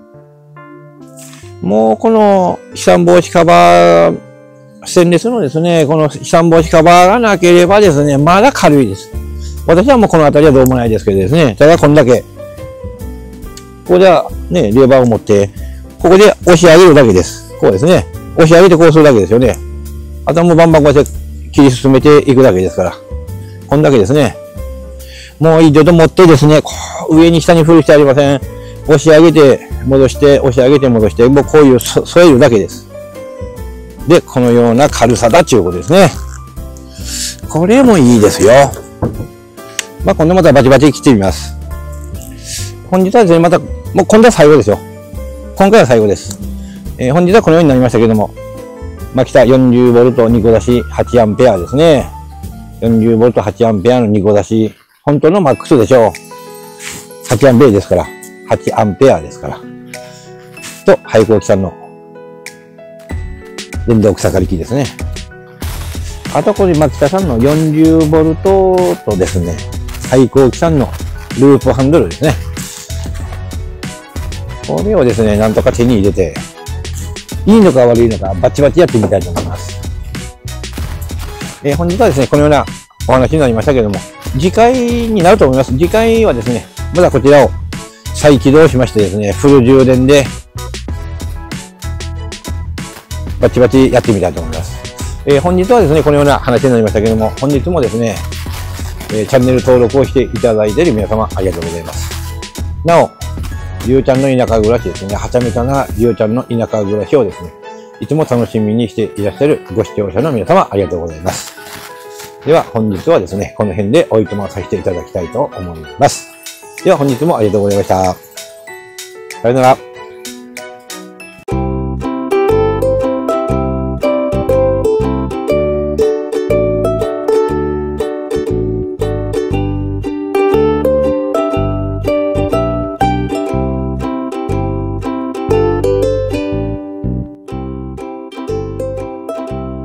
もうこの飛散防止カバー、ステンレスのですね、この飛散防止カバーがなければですね、まだ軽いです。私はもうこの辺りはどうもないですけどですね、ただこんだけ、ここではね、レバーを持って、ここで押し上げるだけです。こうですね。押し上げてこうするだけですよね。あとはもうバンバンこうやって切り進めていくだけですから。こんだけですね。もう一度持ってですね、こう上に下に振る必要ありません。押し上げて戻して、押し上げて戻して、もうこういう添えるだけです。で、このような軽さだということですね。これもいいですよ。今度またバチバチ切ってみます。本日はですね、また、もう今度は最後ですよ。今回は最後です。 本日はこのようになりましたけども、マキタ 40V 2個出し 8A ですね。40V 8A の2個出し、本当のマックスでしょう。8A ですから。8A ですから。と、廃工機さんの電動草刈り機ですね。あとこれ、マキタさんの 40V とですね、廃工機さんのループハンドルですね。これをですね、なんとか手に入れて、いいのか悪いのかバチバチやってみたいと思います。本日はですね、このようなお話になりましたけれども、次回になると思います。次回はですね、まだこちらを再起動しましてですね、フル充電でバチバチやってみたいと思います。本日はですね、このような話になりましたけれども、本日もですね、チャンネル登録をしていただいている皆様ありがとうございます。なお、りゅうちゃんの田舎暮らしですね、はちゃめちゃなりゅうちゃんの田舎暮らしをですね、いつも楽しみにしていらっしゃるご視聴者の皆様ありがとうございます。では本日はですね、この辺でおいとまさせていただきたいと思います。では本日もありがとうございました。さよなら。